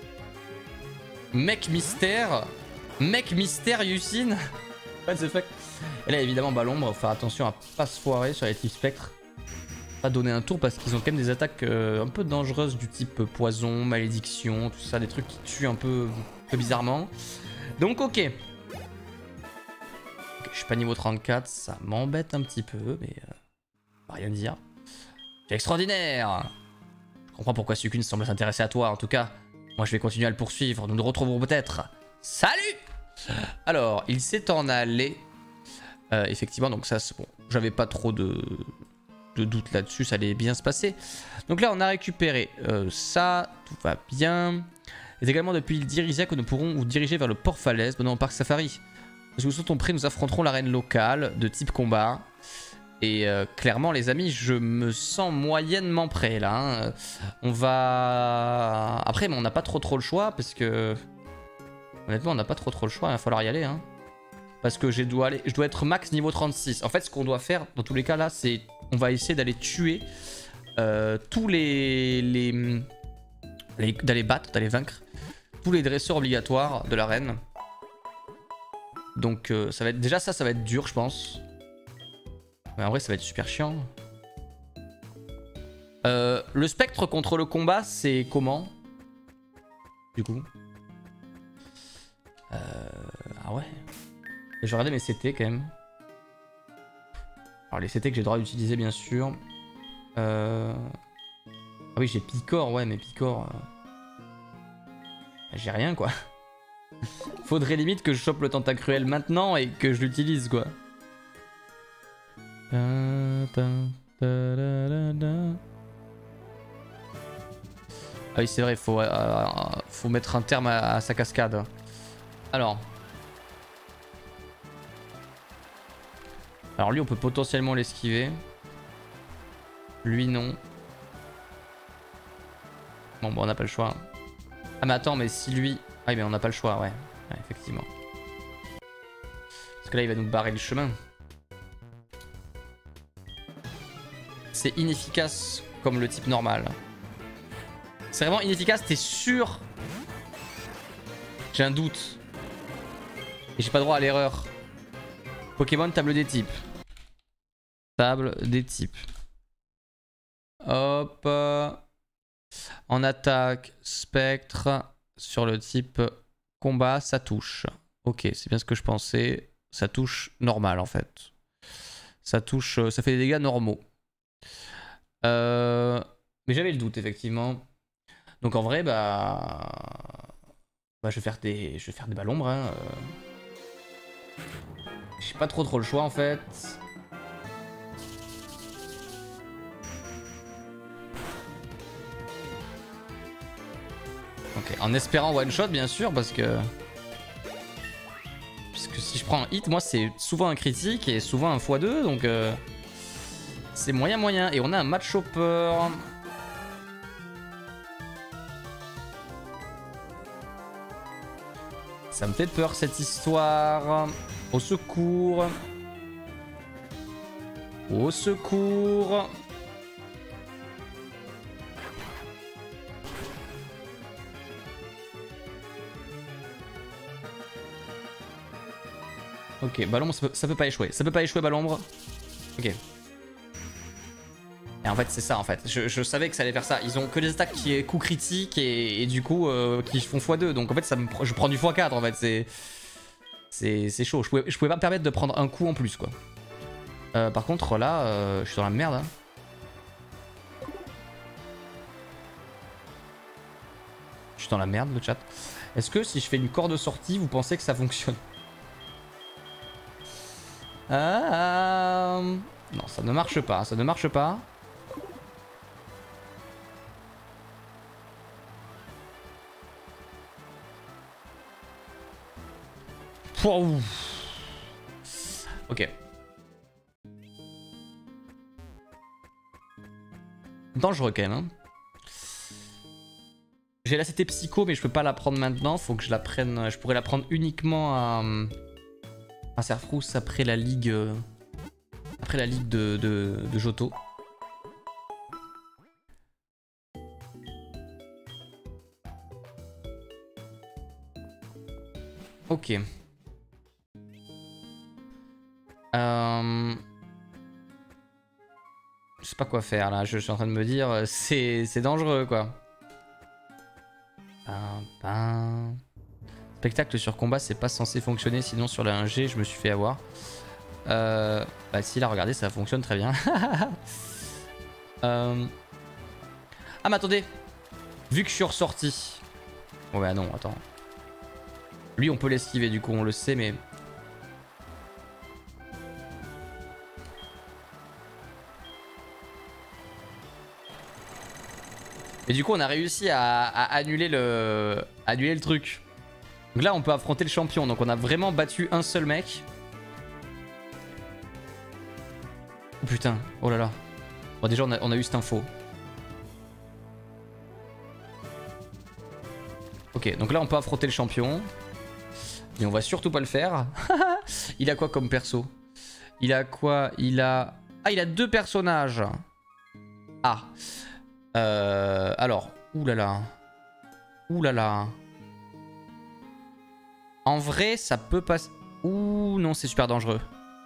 Mec mystère. Mec mystère, Yusin. What the fuck. Et là, évidemment, bah, l'ombre, faut faire attention à pas se foirer sur les types spectres. Pas donner un tour parce qu'ils ont quand même des attaques euh, un peu dangereuses du type poison, malédiction, tout ça, des trucs qui tuent un peu, un peu bizarrement. Donc, ok. Okay, je suis pas niveau trente-quatre, ça m'embête un petit peu, mais euh, rien dire. C'est extraordinaire. Je comprends pourquoi Sukun semble s'intéresser à toi. En tout cas, moi je vais continuer à le poursuivre. Nous nous retrouverons peut-être. Salut! Alors, il s'est en allé. Euh, effectivement, donc ça, c'est bon. J'avais pas trop de, de doute là-dessus. Ça allait bien se passer. Donc là, on a récupéré euh, ça. Tout va bien. Et également, depuis l'île d'Irisia, que nous pourrons vous diriger vers le port Falaise, menant au parc Safari. Parce que nous sommes prêts, nous affronterons l'arène locale de type combat. Et euh, clairement, les amis, je me sens moyennement prêt là. Hein. On va. Après, mais on n'a pas trop trop le choix parce que. Honnêtement, on n'a pas trop trop le choix. Il va falloir y aller. Hein. Parce que je dois, aller... je dois être max niveau trente-six. En fait, ce qu'on doit faire dans tous les cas là, c'est. On va essayer d'aller tuer euh, tous les. les... les... d'aller battre, d'aller vaincre tous les dresseurs obligatoires de l'arène. Donc, euh, ça va être. Déjà, ça, ça va être dur, je pense. Mais en vrai, ça va être super chiant. Euh, le spectre contre le combat, c'est comment? Du coup euh, Ah ouais. Je vais regarder mes C T quand même. Alors les C T que j'ai le droit d'utiliser, bien sûr. Euh... Ah oui, j'ai Picor, ouais, mais Picor... Euh... J'ai rien, quoi. Faudrait limite que je chope le tentacruel maintenant et que je l'utilise, quoi. Ah oui, c'est vrai, il faut, euh, faut mettre un terme à, à sa cascade. Alors. Alors lui, on peut potentiellement l'esquiver. Lui, non. Bon, bon, on n'a pas le choix. Ah mais attends, mais si lui... Ah oui, mais on n'a pas le choix, ouais. Ouais, effectivement. Parce que là, il va nous barrer le chemin. C'est inefficace comme le type normal. C'est vraiment inefficace, t'es sûr? J'ai un doute. Et j'ai pas droit à l'erreur. Pokémon, table des types. Table des types. Hop. En attaque, spectre. Sur le type combat, ça touche. Ok, c'est bien ce que je pensais. Ça touche normal en fait. Ça touche, ça fait des dégâts normaux. Euh... Mais j'avais le doute effectivement. Donc en vrai, bah, bah je vais faire des, je vais faire des balles ombres. Hein. Euh... J'ai pas trop trop le choix en fait. Ok, en espérant one shot bien sûr parce que parce que si je prends un hit, moi c'est souvent un critique et souvent un fois deux donc euh... c'est moyen moyen. Et on a un match hopper. Ça me fait peur cette histoire. Au secours. Au secours. Ok, ballon, ça peut, ça peut pas échouer. Ça peut pas échouer, ballon. Ok. Et en fait, c'est ça en fait. Je, je savais que ça allait faire ça. Ils ont que des attaques qui est coup critique et, et du coup euh, qui font fois deux. Donc en fait, ça me, je prends du fois quatre en fait. C'est c'est chaud. Je pouvais, je pouvais pas me permettre de prendre un coup en plus quoi. Euh, par contre là, euh, je suis dans la merde. Hein. Je suis dans la merde le chat. Est-ce que si je fais une corde de sortie, vous pensez que ça fonctionne? Ah, non, ça ne marche pas. Ça ne marche pas. Wow. Ok. Dangereux quand même. Hein. J'ai la C T psycho mais je peux pas la prendre maintenant. Faut que je la prenne. Je pourrais la prendre uniquement à, à Serfrousse après la ligue. Après la ligue de, de, de Johto. Ok. Euh... Je sais pas quoi faire là, je, je suis en train de me dire, c'est dangereux quoi. Pin, pin. Spectacle sur combat, c'est pas censé fonctionner, sinon sur la un G, je me suis fait avoir. Euh... Bah si, là regardez, ça fonctionne très bien. euh... Ah mais attendez. Vu que je suis ressorti. Oh bah non, attends. Lui on peut l'esquiver du coup, on le sait mais... Et du coup on a réussi à, à annuler le... annuler le truc. Donc là on peut affronter le champion. Donc on a vraiment battu un seul mec. Oh putain, oh là là. Bon déjà on a, on a eu cette info. Ok, donc là on peut affronter le champion. Et on va surtout pas le faire. Il a quoi comme perso? Il a quoi? Il a... Ah, il a deux personnages. Ah. Euh, alors, oulala. Oulala. En vrai, ça peut passer... Ouh, non, c'est super dangereux.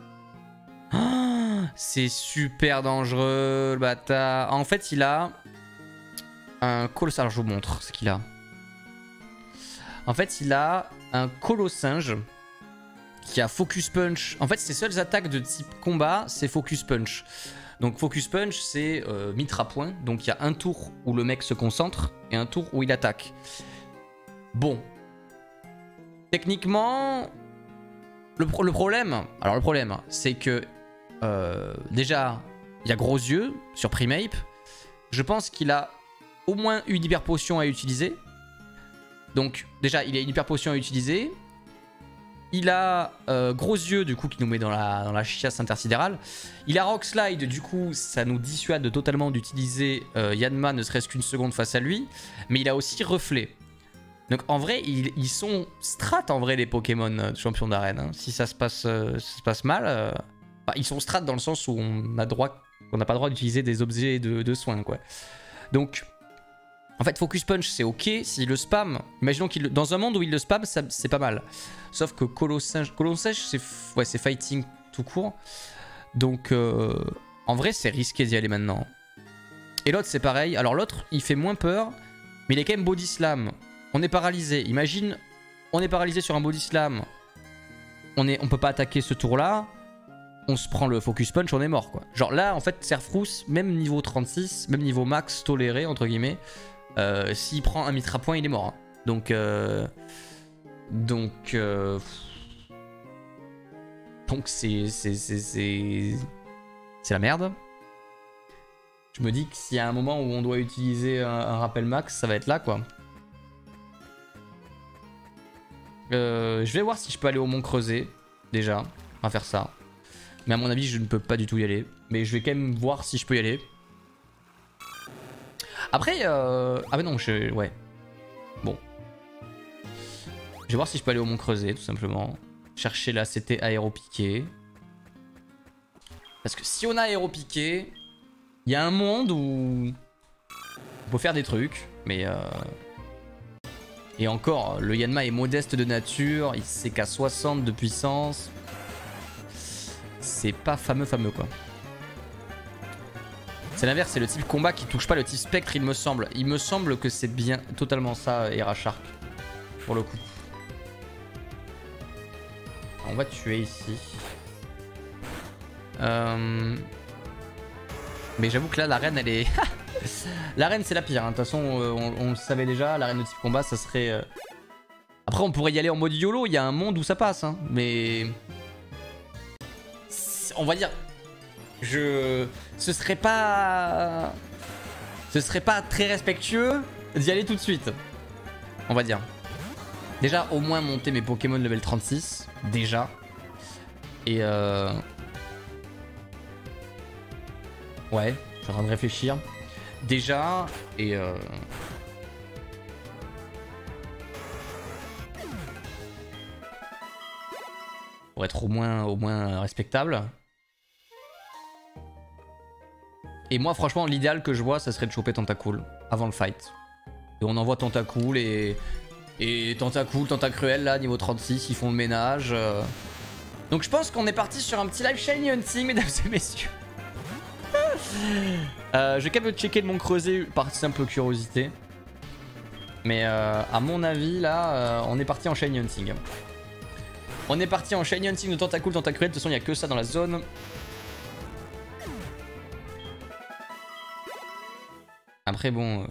Ah, c'est super dangereux, le bâtard. En fait, il a... un colossal, je vous montre ce qu'il a. En fait, il a un colossinge qui a Focus Punch. En fait, ses seules attaques de type combat, c'est Focus Punch. Donc Focus Punch, c'est euh, mitre à point. Donc il y a un tour où le mec se concentre et un tour où il attaque. Bon. Techniquement, le, pro le problème, alors le problème, c'est que euh, déjà, il y a gros yeux sur Primeape. Je pense qu'il a au moins une hyper potion à utiliser. Donc déjà, il a une hyper potion à utiliser. Il a euh, gros yeux, du coup, qui nous met dans la, dans la chiasse intersidérale. Il a Rock Slide, du coup, ça nous dissuade totalement d'utiliser euh, Yanma, ne serait-ce qu'une seconde face à lui. Mais il a aussi Reflet. Donc en vrai, ils, ils sont strat en vrai, les Pokémon euh, champions d'arène. Hein. Si ça se passe, euh, ça se passe mal, euh... enfin, ils sont strat dans le sens où on a droit, on n'a pas le droit d'utiliser des objets de, de soins, quoi. Donc... En fait, Focus Punch, c'est ok. S'il le spam, imaginons qu'il dans un monde où il le spam, c'est pas mal. Sauf que Colossinge, Colossinge, c'est ouais, c'est fighting tout court. Donc, euh, en vrai, c'est risqué d'y aller maintenant. Et l'autre, c'est pareil. Alors l'autre, il fait moins peur, mais il est quand même body slam. On est paralysé. Imagine, on est paralysé sur un body slam. On est, on peut pas attaquer ce tour-là. On se prend le Focus Punch, on est mort, quoi. Genre là, en fait, Serfrousse, même niveau trente-six, même niveau max toléré, entre guillemets. Euh, S'il prend un mitre à point, il est mort. Hein. Donc, euh, donc, euh, donc c'est c'est c'est c'est la merde. Je me dis que s'il y a un moment où on doit utiliser un, un rappel max, ça va être là, quoi. Euh, je vais voir si je peux aller au Mont Creuset déjà. On va faire ça. Mais à mon avis, je ne peux pas du tout y aller. Mais je vais quand même voir si je peux y aller. Après, euh... ah bah non, je... ouais. Bon. Je vais voir si je peux aller au Mont Creuset, tout simplement. Chercher la C T aéropiqué. Parce que si on a aéropiqué, il y a un monde où on peut faire des trucs, mais... Euh... Et encore, le Yanma est modeste de nature, il sait qu'à soixante de puissance. C'est pas fameux fameux, quoi. C'est l'inverse, c'est le type combat qui touche pas le type spectre, il me semble. Il me semble que c'est bien totalement ça, Era Shark. Pour le coup. On va tuer ici. Euh... Mais j'avoue que là, l'arène, elle est... L'arène, c'est la pire. Hein. De toute façon, on, on le savait déjà, l'arène de type combat, ça serait... Euh... Après, on pourrait y aller en mode YOLO, il y a un monde où ça passe. Hein. Mais... On va dire... Je... Ce serait pas... Ce serait pas très respectueux d'y aller tout de suite. On va dire. Déjà, au moins monter mes Pokémon level trente-six. Déjà. Et euh... Ouais, je suis en train de réfléchir. Déjà, et euh... pour être au moins, au moins respectable. Et moi, franchement, l'idéal que je vois, ça serait de choper Tentacool avant le fight. Et on envoie Tentacool et... Et Tentacool, Tentacruel, là, niveau trente-six, ils font le ménage. Donc je pense qu'on est parti sur un petit live shiny hunting, mesdames et messieurs. euh, je vais quand même checker de mon creuset par simple curiosité. Mais euh, à mon avis, là, euh, on est parti en shiny hunting. On est parti en shiny hunting de Tentacool, Tentacruel. De toute façon, il n'y a que ça dans la zone. Après, après bon... Euh...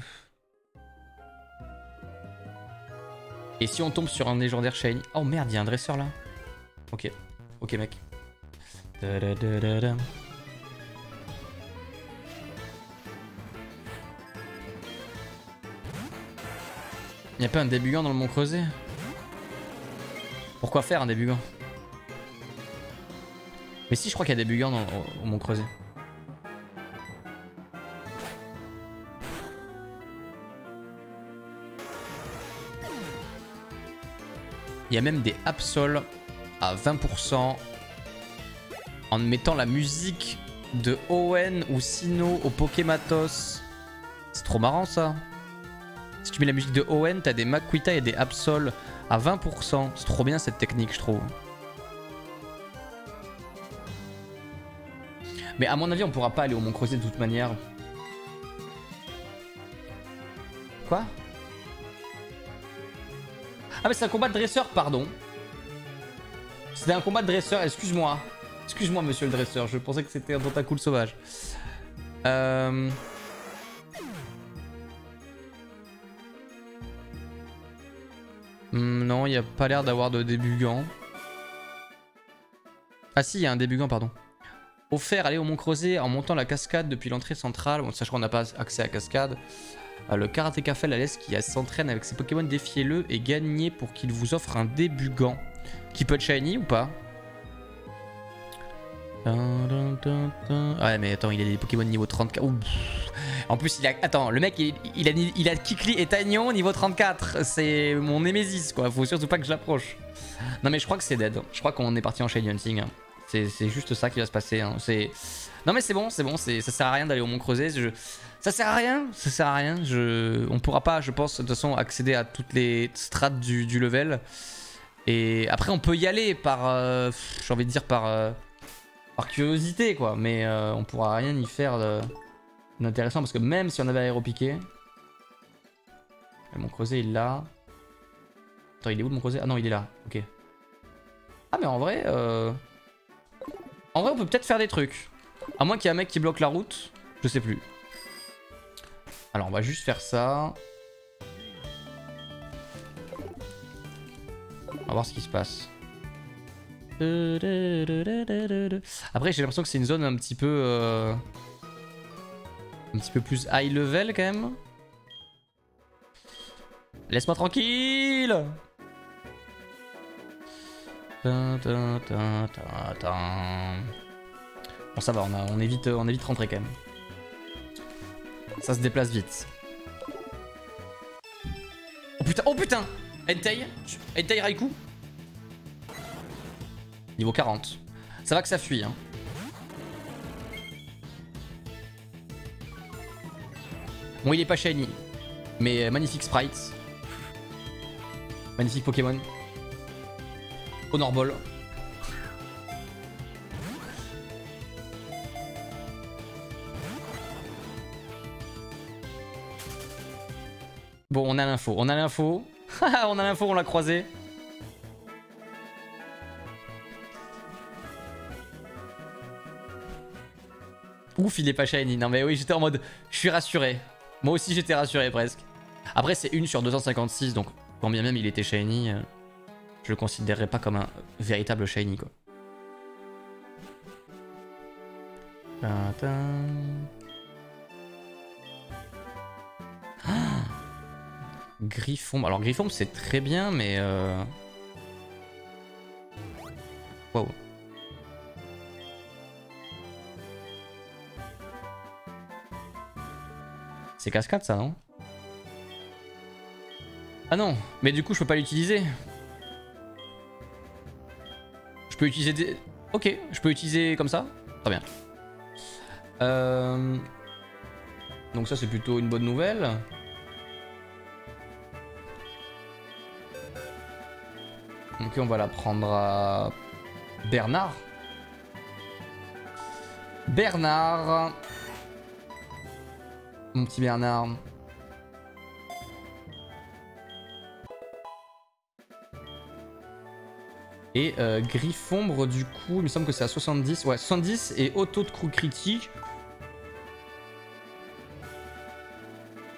Et si on tombe sur un légendaire shiny... Oh merde, il y a un dresseur là. Ok, ok mec. Da -da -da -da -da. Y'a pas un débugant dans le Mont Creuset? Pourquoi faire un débugant? Mais si, je crois qu'il y a des débugants dans, au, au Mont Creuset. Il y a même des Absol à vingt pour cent en mettant la musique de Owen ou Sinnoh au Pokématos. C'est trop marrant ça. Si tu mets la musique de Owen, t'as des Makuita et des Absol à vingt pour cent. C'est trop bien cette technique, je trouve. Mais à mon avis, on pourra pas aller au Mont Creuset de toute manière. Quoi? Ah mais c'est un combat de dresseur, pardon. C'était un combat de dresseur, excuse-moi. Excuse-moi monsieur le dresseur, je pensais que c'était un Tentacool sauvage. Euh... Hmm, non, il n'y a pas l'air d'avoir de débugant. Ah si, il y a un débugant, pardon. Offert, aller au Mont Creuset en montant la cascade depuis l'entrée centrale. Bon, sachant qu'on n'a pas accès à la cascade. Euh, le Karateka fait la laisse qui s'entraîne avec ses Pokémon, défiez-le et gagnez pour qu'il vous offre un débugant. Qui peut être shiny ou pas? Ouais mais attends, il a des Pokémon niveau trente-quatre. Ouh. En plus il a... Attends, le mec il, il a, il a Kikli et Tagnon niveau trente-quatre. C'est mon Némésis quoi, faut surtout pas que je l'approche. Non mais je crois que c'est dead. Je crois qu'on est parti en shiny hunting. C'est juste ça qui va se passer. Hein. Non mais c'est bon, c'est bon, ça sert à rien d'aller au Mont Creuset. Je... Ça sert à rien, ça sert à rien. Je... On pourra pas, je pense, de toute façon accéder à toutes les strates du, du level. Et après on peut y aller par... Euh... J'ai envie de dire par... Euh... Par curiosité quoi, mais euh, on pourra rien y faire d'intéressant parce que même si on avait aéropiqué, mon creuset il est là. Attends, il est où mon creuset? Ah non, il est là, ok. Ah mais en vrai, euh... en vrai on peut peut-être faire des trucs. À moins qu'il y ait un mec qui bloque la route, je sais plus. Alors on va juste faire ça. On va voir ce qui se passe. Après j'ai l'impression que c'est une zone un petit peu euh, un petit peu plus high level quand même. Laisse-moi tranquille. Bon ça va, on, a, on, est vite, on est vite rentré quand même. Ça se déplace vite. Oh putain, oh putain, Entei, Entei Raikou. Niveau quarante. Ça va que ça fuit. Hein. Bon, il est pas shiny. Mais euh, magnifique sprite. Magnifique Pokémon. Honor Ball. Bon, on a l'info. On a l'info. On a l'info, on l'a croisé. Ouf, il est pas shiny. Non mais oui, j'étais en mode, je suis rassuré. Moi aussi j'étais rassuré presque. Après c'est une sur deux cent cinquante-six, donc quand bien même il était shiny, euh, je le considérerais pas comme un véritable shiny quoi. Ah, Griffon. Alors Griffon c'est très bien mais... Euh... Wow. C'est cascade ça, non? Ah non, mais du coup je peux pas l'utiliser. Je peux utiliser des... Ok, je peux utiliser comme ça. Très bien. Euh... Donc ça c'est plutôt une bonne nouvelle. Ok, on va la prendre à Bernard. Bernard. Mon petit Bernard. Et euh, Griffombre du coup, il me semble que c'est à soixante-dix. Ouais, soixante-dix et auto de crew critique.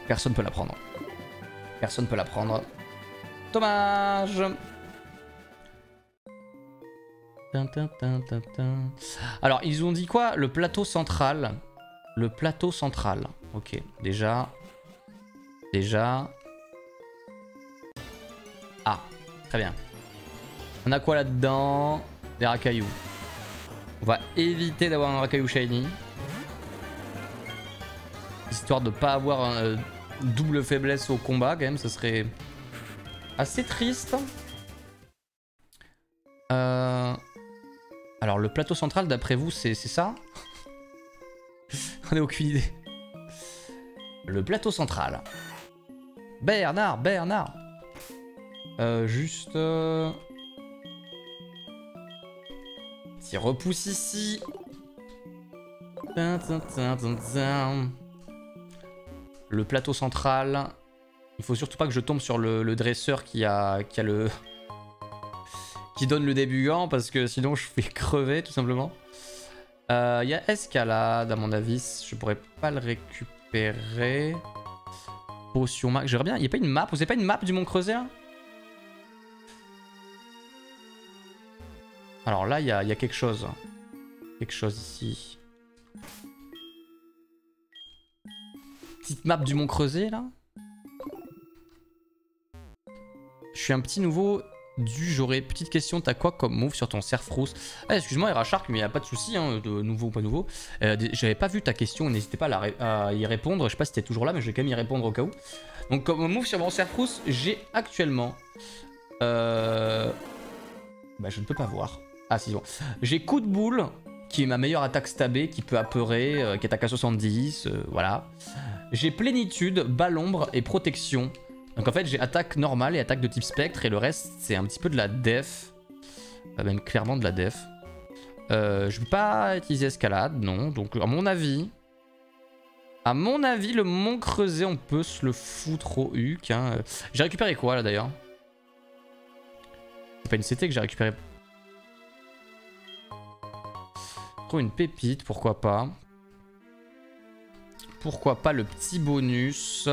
Personne peut la prendre. Personne peut la prendre. Dommage. Alors, ils ont dit quoi? Le plateau central. Le plateau central. Ok, déjà. Déjà. Ah, très bien. On a quoi là-dedans? Des racailloux. On va éviter d'avoir un racaillou shiny. Histoire de pas avoir un euh, double faiblesse au combat, quand même, ce serait assez triste. Euh... Alors, le plateau central, d'après vous, c'est ça? On n'a aucune idée. Le plateau central. Bernard, Bernard. Euh, juste... Euh... Petit repousse ici. Le plateau central. Il faut surtout pas que je tombe sur le, le dresseur qui a, qui a le... qui donne le débutant, parce que sinon je vais crever tout simplement. Il euh, y a escalade, à mon avis, je pourrais pas le récupérer. Potion max, j'aimerais bien. Il n'y a pas une map, vous avez pas une map du Mont Creuset là? Alors là, il y a, y a quelque chose. Quelque chose ici. Petite map du Mont Creuset là. Je suis un petit nouveau du j'aurais petite question, t'as quoi comme move sur ton Serfrousse? Ah, excuse-moi Erashark, mais y a pas de souci, hein, de nouveau ou pas nouveau. Euh, j'avais pas vu ta question, n'hésitez pas à, la, à y répondre. Je sais pas si t'es toujours là, mais je vais quand même y répondre au cas où. Donc comme move sur mon Serfrousse, j'ai actuellement... Euh... Bah je ne peux pas voir. Ah si bon. J'ai coup de boule, qui est ma meilleure attaque stabée, qui peut apeurer, euh, qui attaque à soixante-dix, euh, voilà. J'ai plénitude, bas l'ombre et protection. Donc en fait j'ai attaque normale et attaque de type spectre et le reste c'est un petit peu de la def. Euh, même clairement de la def. Euh, je ne vais pas utiliser escalade, non. Donc à mon avis... À mon avis le Mont Creuset on peut se le foutre au huc. Hein. J'ai récupéré quoi là d'ailleurs? C'est pas une C T que j'ai récupéré. Trop une pépite, pourquoi pas. Pourquoi pas le petit bonus.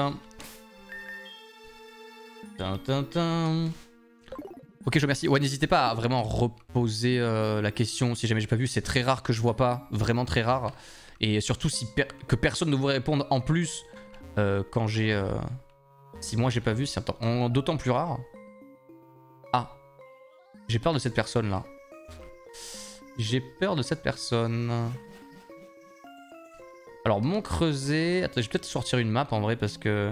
Tintin. Ok, je vous remercie. Ouais, n'hésitez pas à vraiment reposer euh, la question si jamais j'ai pas vu. C'est très rare que je vois pas, vraiment très rare. Et surtout si per que personne ne vous réponde en plus euh, quand j'ai... Euh... Si moi j'ai pas vu, c'est d'autant plus rare. Ah, j'ai peur de cette personne là. J'ai peur de cette personne. Alors, Mont Creuset... Attends, je vais peut-être sortir une map en vrai parce que...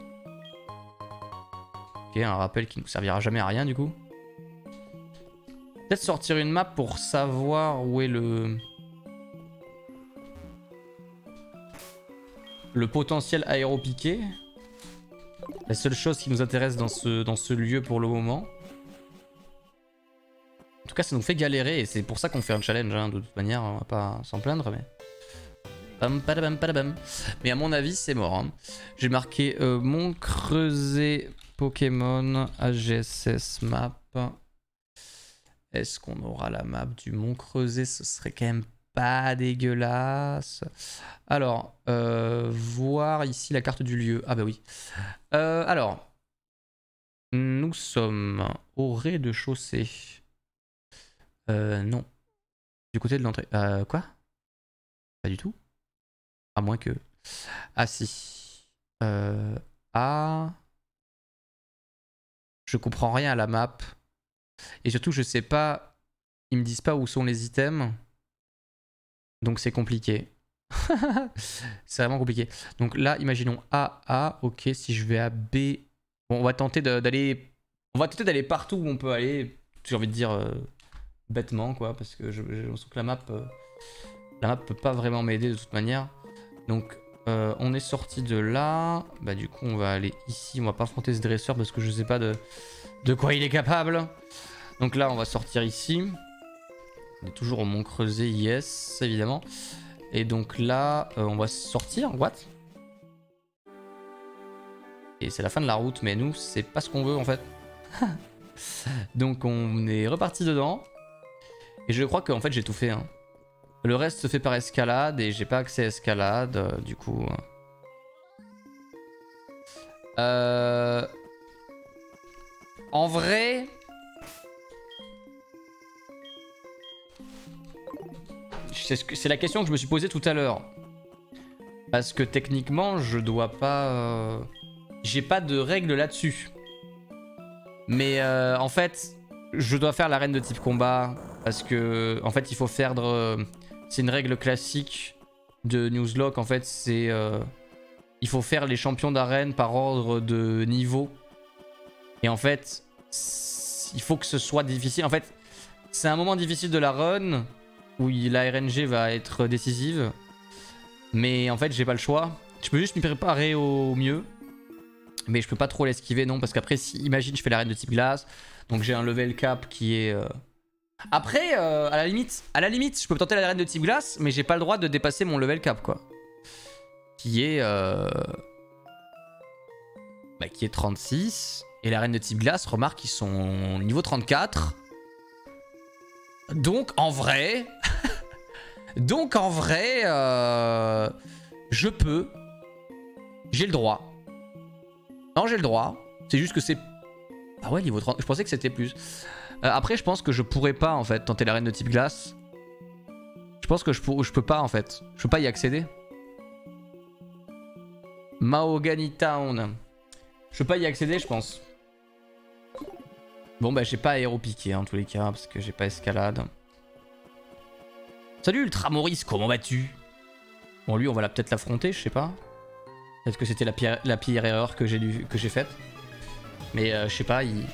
Ok, un rappel qui nous servira jamais à rien du coup. Peut-être sortir une map pour savoir où est le... Le potentiel aéropiqué. La seule chose qui nous intéresse dans ce, dans ce lieu pour le moment. En tout cas, ça nous fait galérer et c'est pour ça qu'on fait un challenge. Hein. De toute manière, on va pas s'en plaindre, mais... Pam, padabam, padabam. Mais à mon avis, c'est mort. Hein. J'ai marqué euh, Mont Creuset Pokémon A G S S map. Est-ce qu'on aura la map du Mont Creuset? Ce serait quand même pas dégueulasse. Alors, euh, voir ici la carte du lieu. Ah bah oui. Euh, alors, nous sommes au rez-de-chaussée. Euh, non. Du côté de l'entrée. Euh, quoi? Pas du tout. À moins que... Ah si. Euh... Ah... Je comprends rien à la map. Et surtout, je sais pas... Ils me disent pas où sont les items. Donc c'est compliqué. C'est vraiment compliqué. Donc là, imaginons A, A. Ok, si je vais à B... Bon, on va tenter d'aller... On va tenter d'aller partout où on peut aller. J'ai envie de dire... Euh, bêtement, quoi. Parce que je, je sens que la map... Euh, la map peut pas vraiment m'aider de toute manière. Donc, euh, on est sorti de là. Bah, du coup, on va aller ici. On va pas affronter ce dresseur parce que je sais pas de, de quoi il est capable. Donc là, on va sortir ici. On est toujours au Mont Creuset, yes, évidemment. Et donc là, euh, on va sortir. What? Et c'est la fin de la route, mais nous, c'est pas ce qu'on veut en fait. Donc, on est reparti dedans. Et je crois qu'en fait, j'ai tout fait. Hein. Le reste se fait par escalade et j'ai pas accès à escalade, euh, du coup... Euh... Euh... En vrai... C'est la question que je me suis posée tout à l'heure. Parce que techniquement, je dois pas... Euh... J'ai pas de règles là-dessus. Mais euh, en fait, je dois faire l'arène de type combat. Parce que, en fait, il faut faire... De... C'est une règle classique de Nuzlocke. En fait, c'est... Euh... Il faut faire les champions d'arène par ordre de niveau. Et en fait, il faut que ce soit difficile. En fait, c'est un moment difficile de la run où la R N G va être décisive. Mais en fait, j'ai pas le choix. Je peux juste m'y préparer au mieux. Mais je peux pas trop l'esquiver, non. Parce qu'après, si, imagine, je fais l'arène de type glace. Donc j'ai un level cap qui est... Euh... Après, euh, à la limite, à la limite, je peux tenter l'arène de type glace. Mais j'ai pas le droit de dépasser mon level cap, quoi. Qui est... Euh... Bah, qui est trente-six. Et l'arène de type glace, remarque, ils sont niveau trente-quatre. Donc, en vrai... Donc, en vrai... Euh... Je peux. J'ai le droit. Non, j'ai le droit. C'est juste que c'est... Ah ouais, niveau trente. Je pensais que c'était plus. Euh, après, je pense que je pourrais pas, en fait, tenter l'arène de type glace. Je pense que je, pour... je peux pas, en fait. Je peux pas y accéder. Mahogany Town. Je peux pas y accéder, je pense. Bon, bah, j'ai pas aéropiqué, en tous les cas, parce que j'ai pas escalade. Salut, Ultra Maurice, comment vas-tu? Bon, lui, on va peut-être l'affronter, je sais pas. Peut-être que c'était la pire, la pire erreur que j'ai que j'ai faite. Mais euh, je sais pas, il...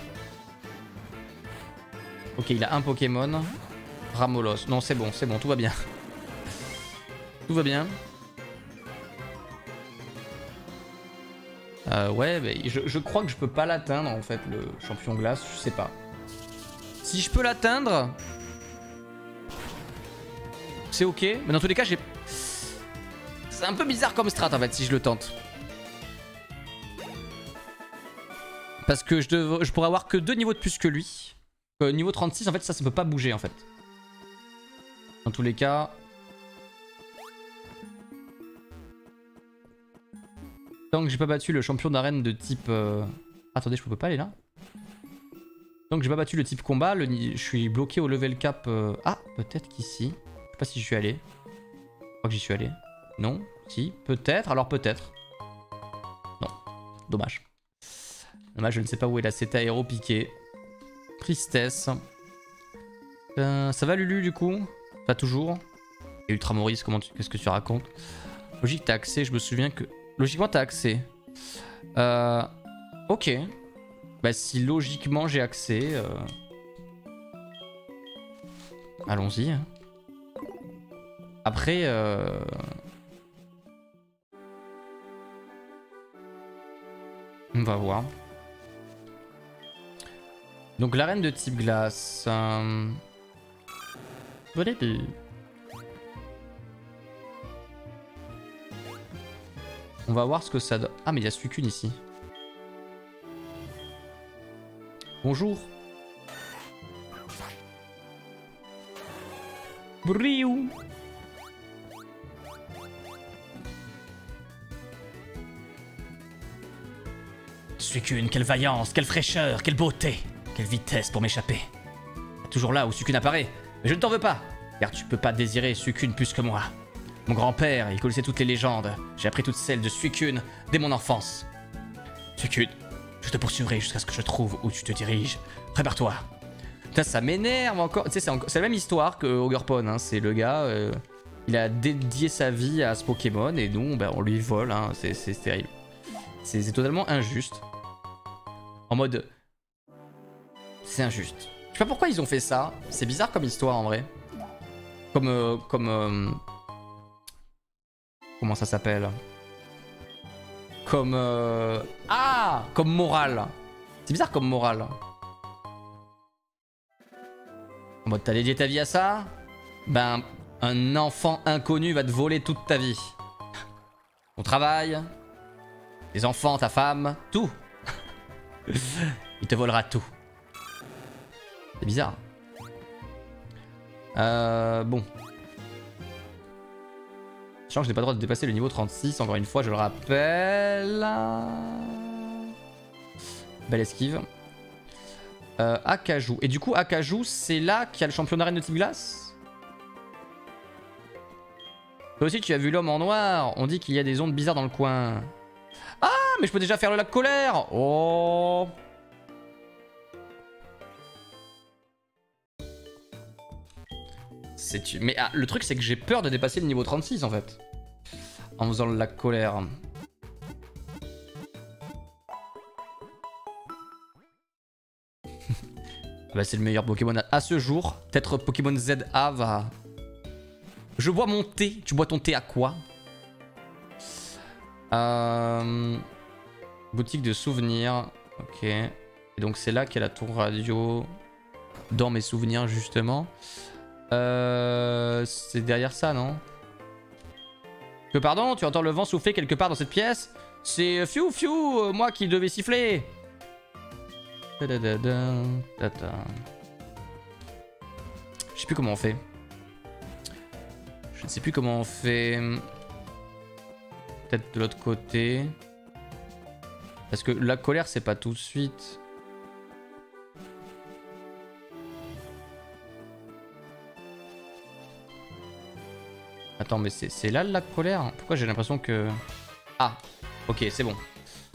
Ok, il a un Pokémon. Ramolos. Non, c'est bon, c'est bon, tout va bien. Tout va bien. Euh, ouais, mais je, je crois que je peux pas l'atteindre, en fait, le champion glace, je sais pas. Si je peux l'atteindre... C'est ok, mais dans tous les cas, j'ai... C'est un peu bizarre comme strat, en fait, si je le tente. Parce que je, dev... je pourrais avoir que deux niveaux de plus que lui. Euh, niveau trente-six, en fait, ça, ça peut pas bouger, en fait. Dans tous les cas... Tant que j'ai pas battu le champion d'arène de type... Euh... Attendez, je peux pas aller là? Tant que j'ai pas battu le type combat, le... je suis bloqué au level cap... Euh... Ah, peut-être qu'ici... Je sais pas si je suis allé. Je crois que j'y suis allé. Non? Si? Peut-être? Alors peut-être. Non. Dommage. Dommage, je ne sais pas où est la Ceta Aéro piqué. Tristesse. Euh, ça va Lulu du coup? Pas toujours. Et Ultra Maurice, comment tu... qu'est-ce que tu racontes? Logique, t'as accès, je me souviens que... Logiquement, t'as accès. Euh... Ok. Bah si logiquement j'ai accès... Euh... Allons-y. Après... Euh... On va voir. Donc l'arène de type glace... Euh... On va voir ce que ça donne. Ah mais il y a Suicune ici. Bonjour. Briou. Suicune, quelle vaillance, quelle fraîcheur, quelle beauté, quelle vitesse pour m'échapper. Toujours là où Suicune apparaît. Mais je ne t'en veux pas, car tu peux pas désirer Suicune plus que moi. Mon grand-père, il connaissait toutes les légendes. J'ai appris toutes celles de Suicune dès mon enfance. Suicune, je te poursuivrai jusqu'à ce que je trouve où tu te diriges. Prépare-toi. Putain, ça m'énerve encore. Tu sais, c'est encore... la même histoire que Ogerpon. Hein. C'est le gars, euh, il a dédié sa vie à ce Pokémon et nous, ben, on lui vole. Hein. C'est terrible. C'est totalement injuste. En mode... C'est injuste. Je sais pas pourquoi ils ont fait ça. C'est bizarre comme histoire en vrai. Comme... Euh, comme... Euh... Comment ça s'appelle? Comme... Euh... Ah! Comme morale. C'est bizarre comme morale. En mode, t'as dédié ta vie à ça? Ben, un enfant inconnu va te voler toute ta vie. Ton travail, tes enfants, ta femme, tout. Il te volera tout. C'est bizarre. Euh, bon. Sachant que je n'ai pas le droit de dépasser le niveau trente-six, encore une fois, je le rappelle. Belle esquive. Euh, Acajou. Et du coup, Acajou, c'est là qu'il y a le champion d'arène de Type Glace. Toi aussi, tu as vu l'homme en noir. On dit qu'il y a des ondes bizarres dans le coin. Ah, mais je peux déjà faire le lac colère. Oh. C'est... Mais ah, le truc, c'est que j'ai peur de dépasser le niveau trente-six, en fait. En faisant le lac colère. Bah, c'est le meilleur Pokémon à ce jour. Peut-être Pokémon Z A va... Je bois mon thé. Tu bois ton thé à quoi? euh... Boutique de souvenirs. Ok. Et donc c'est là qu'il y a la tour radio. Dans mes souvenirs justement. Euh... C'est derrière ça, non? Que pardon? Tu entends le vent souffler quelque part dans cette pièce? C'est fiou fiou, moi qui devais siffler. Je sais plus comment on fait. Je ne sais plus comment on fait. Peut-être de l'autre côté. Parce que la colère, c'est pas tout de suite. Attends, mais c'est là la colère? Pourquoi j'ai l'impression que... Ah, ok, c'est bon.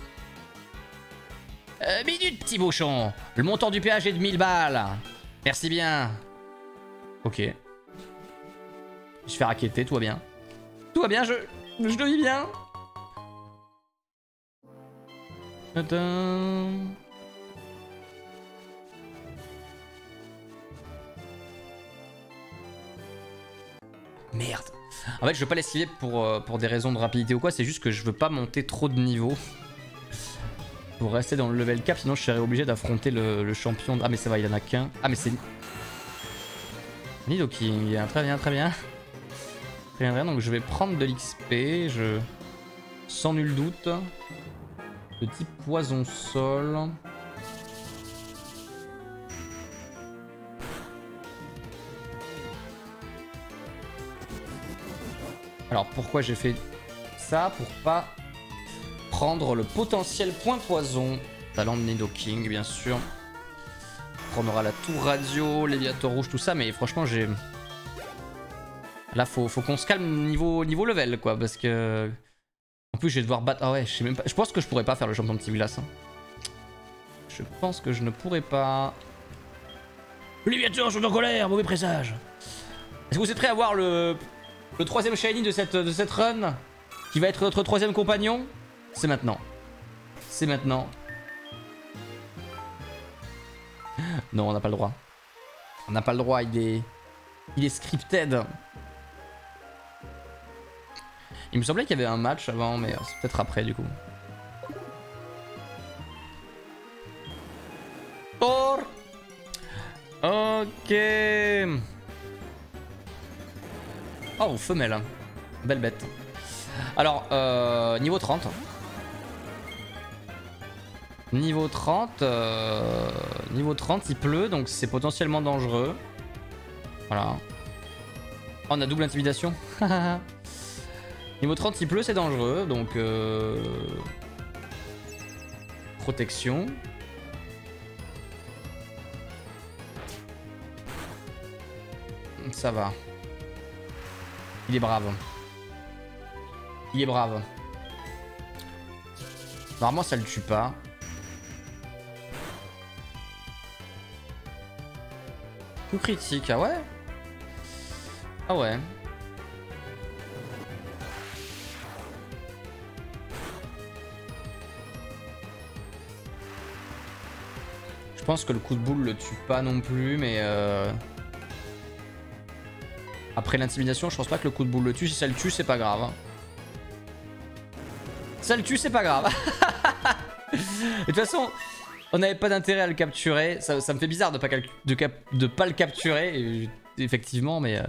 Euh, minute, petit bouchon. Le montant du péage est de mille balles. Merci bien. Ok. Je fais raqueter, tout va bien. Tout va bien, je, je le vis bien. Tadam. Merde. En fait, je veux pas l'esquiver pour, euh, pour des raisons de rapidité ou quoi. C'est juste que je veux pas monter trop de niveau. Pour rester dans le level cap, sinon je serais obligé d'affronter le, le champion. Ah mais ça va, il en a qu'un. Ah mais c'est... Nidoking, très bien, très bien. Très bien, très bien, donc je vais prendre de l'X P, je... Sans nul doute. Petit poison sol. Alors pourquoi j'ai fait ça? Pour pas... prendre le potentiel point poison. Talent de Nidoking, bien sûr. On aura la tour radio, Léviator rouge, tout ça. Mais franchement, j'ai... Là, faut, faut qu'on se calme niveau, niveau level, quoi. Parce que... En plus, je vais devoir battre... Ah ouais, je sais même pas... Je pense que je pourrais pas faire le champion de Type Glace. Hein. Je pense que je ne pourrais pas... Léviator, je suis en colère, mauvais présage. Est-ce que vous êtes prêts à voir le... Le troisième shiny de cette, de cette run? Qui va être notre troisième compagnon? C'est maintenant. C'est maintenant. Non, on n'a pas le droit. On n'a pas le droit, il est... Il est scripted. Il me semblait qu'il y avait un match avant, mais c'est peut-être après du coup. Or. Ok. Oh, femelle. Belle bête. Alors, euh, niveau trente. Niveau trente. Euh, niveau trente, il pleut, donc c'est potentiellement dangereux. Voilà. Oh, on a double intimidation. Niveau trente, il pleut, c'est dangereux, donc... Euh... Protection. Ça va. Il est brave. Il est brave. Normalement, ça le tue pas. Coup critique, ah ouais? Ah ouais. Je pense que le coup de boule le tue pas non plus, mais... Euh... Après l'intimidation, je pense pas que le coup de boule le tue. Si ça le tue, c'est pas grave. Ça le tue, c'est pas grave. De toute façon, on n'avait pas d'intérêt à le capturer. Ça, ça me fait bizarre de pas, de cap de pas le capturer, et, effectivement, mais... Euh...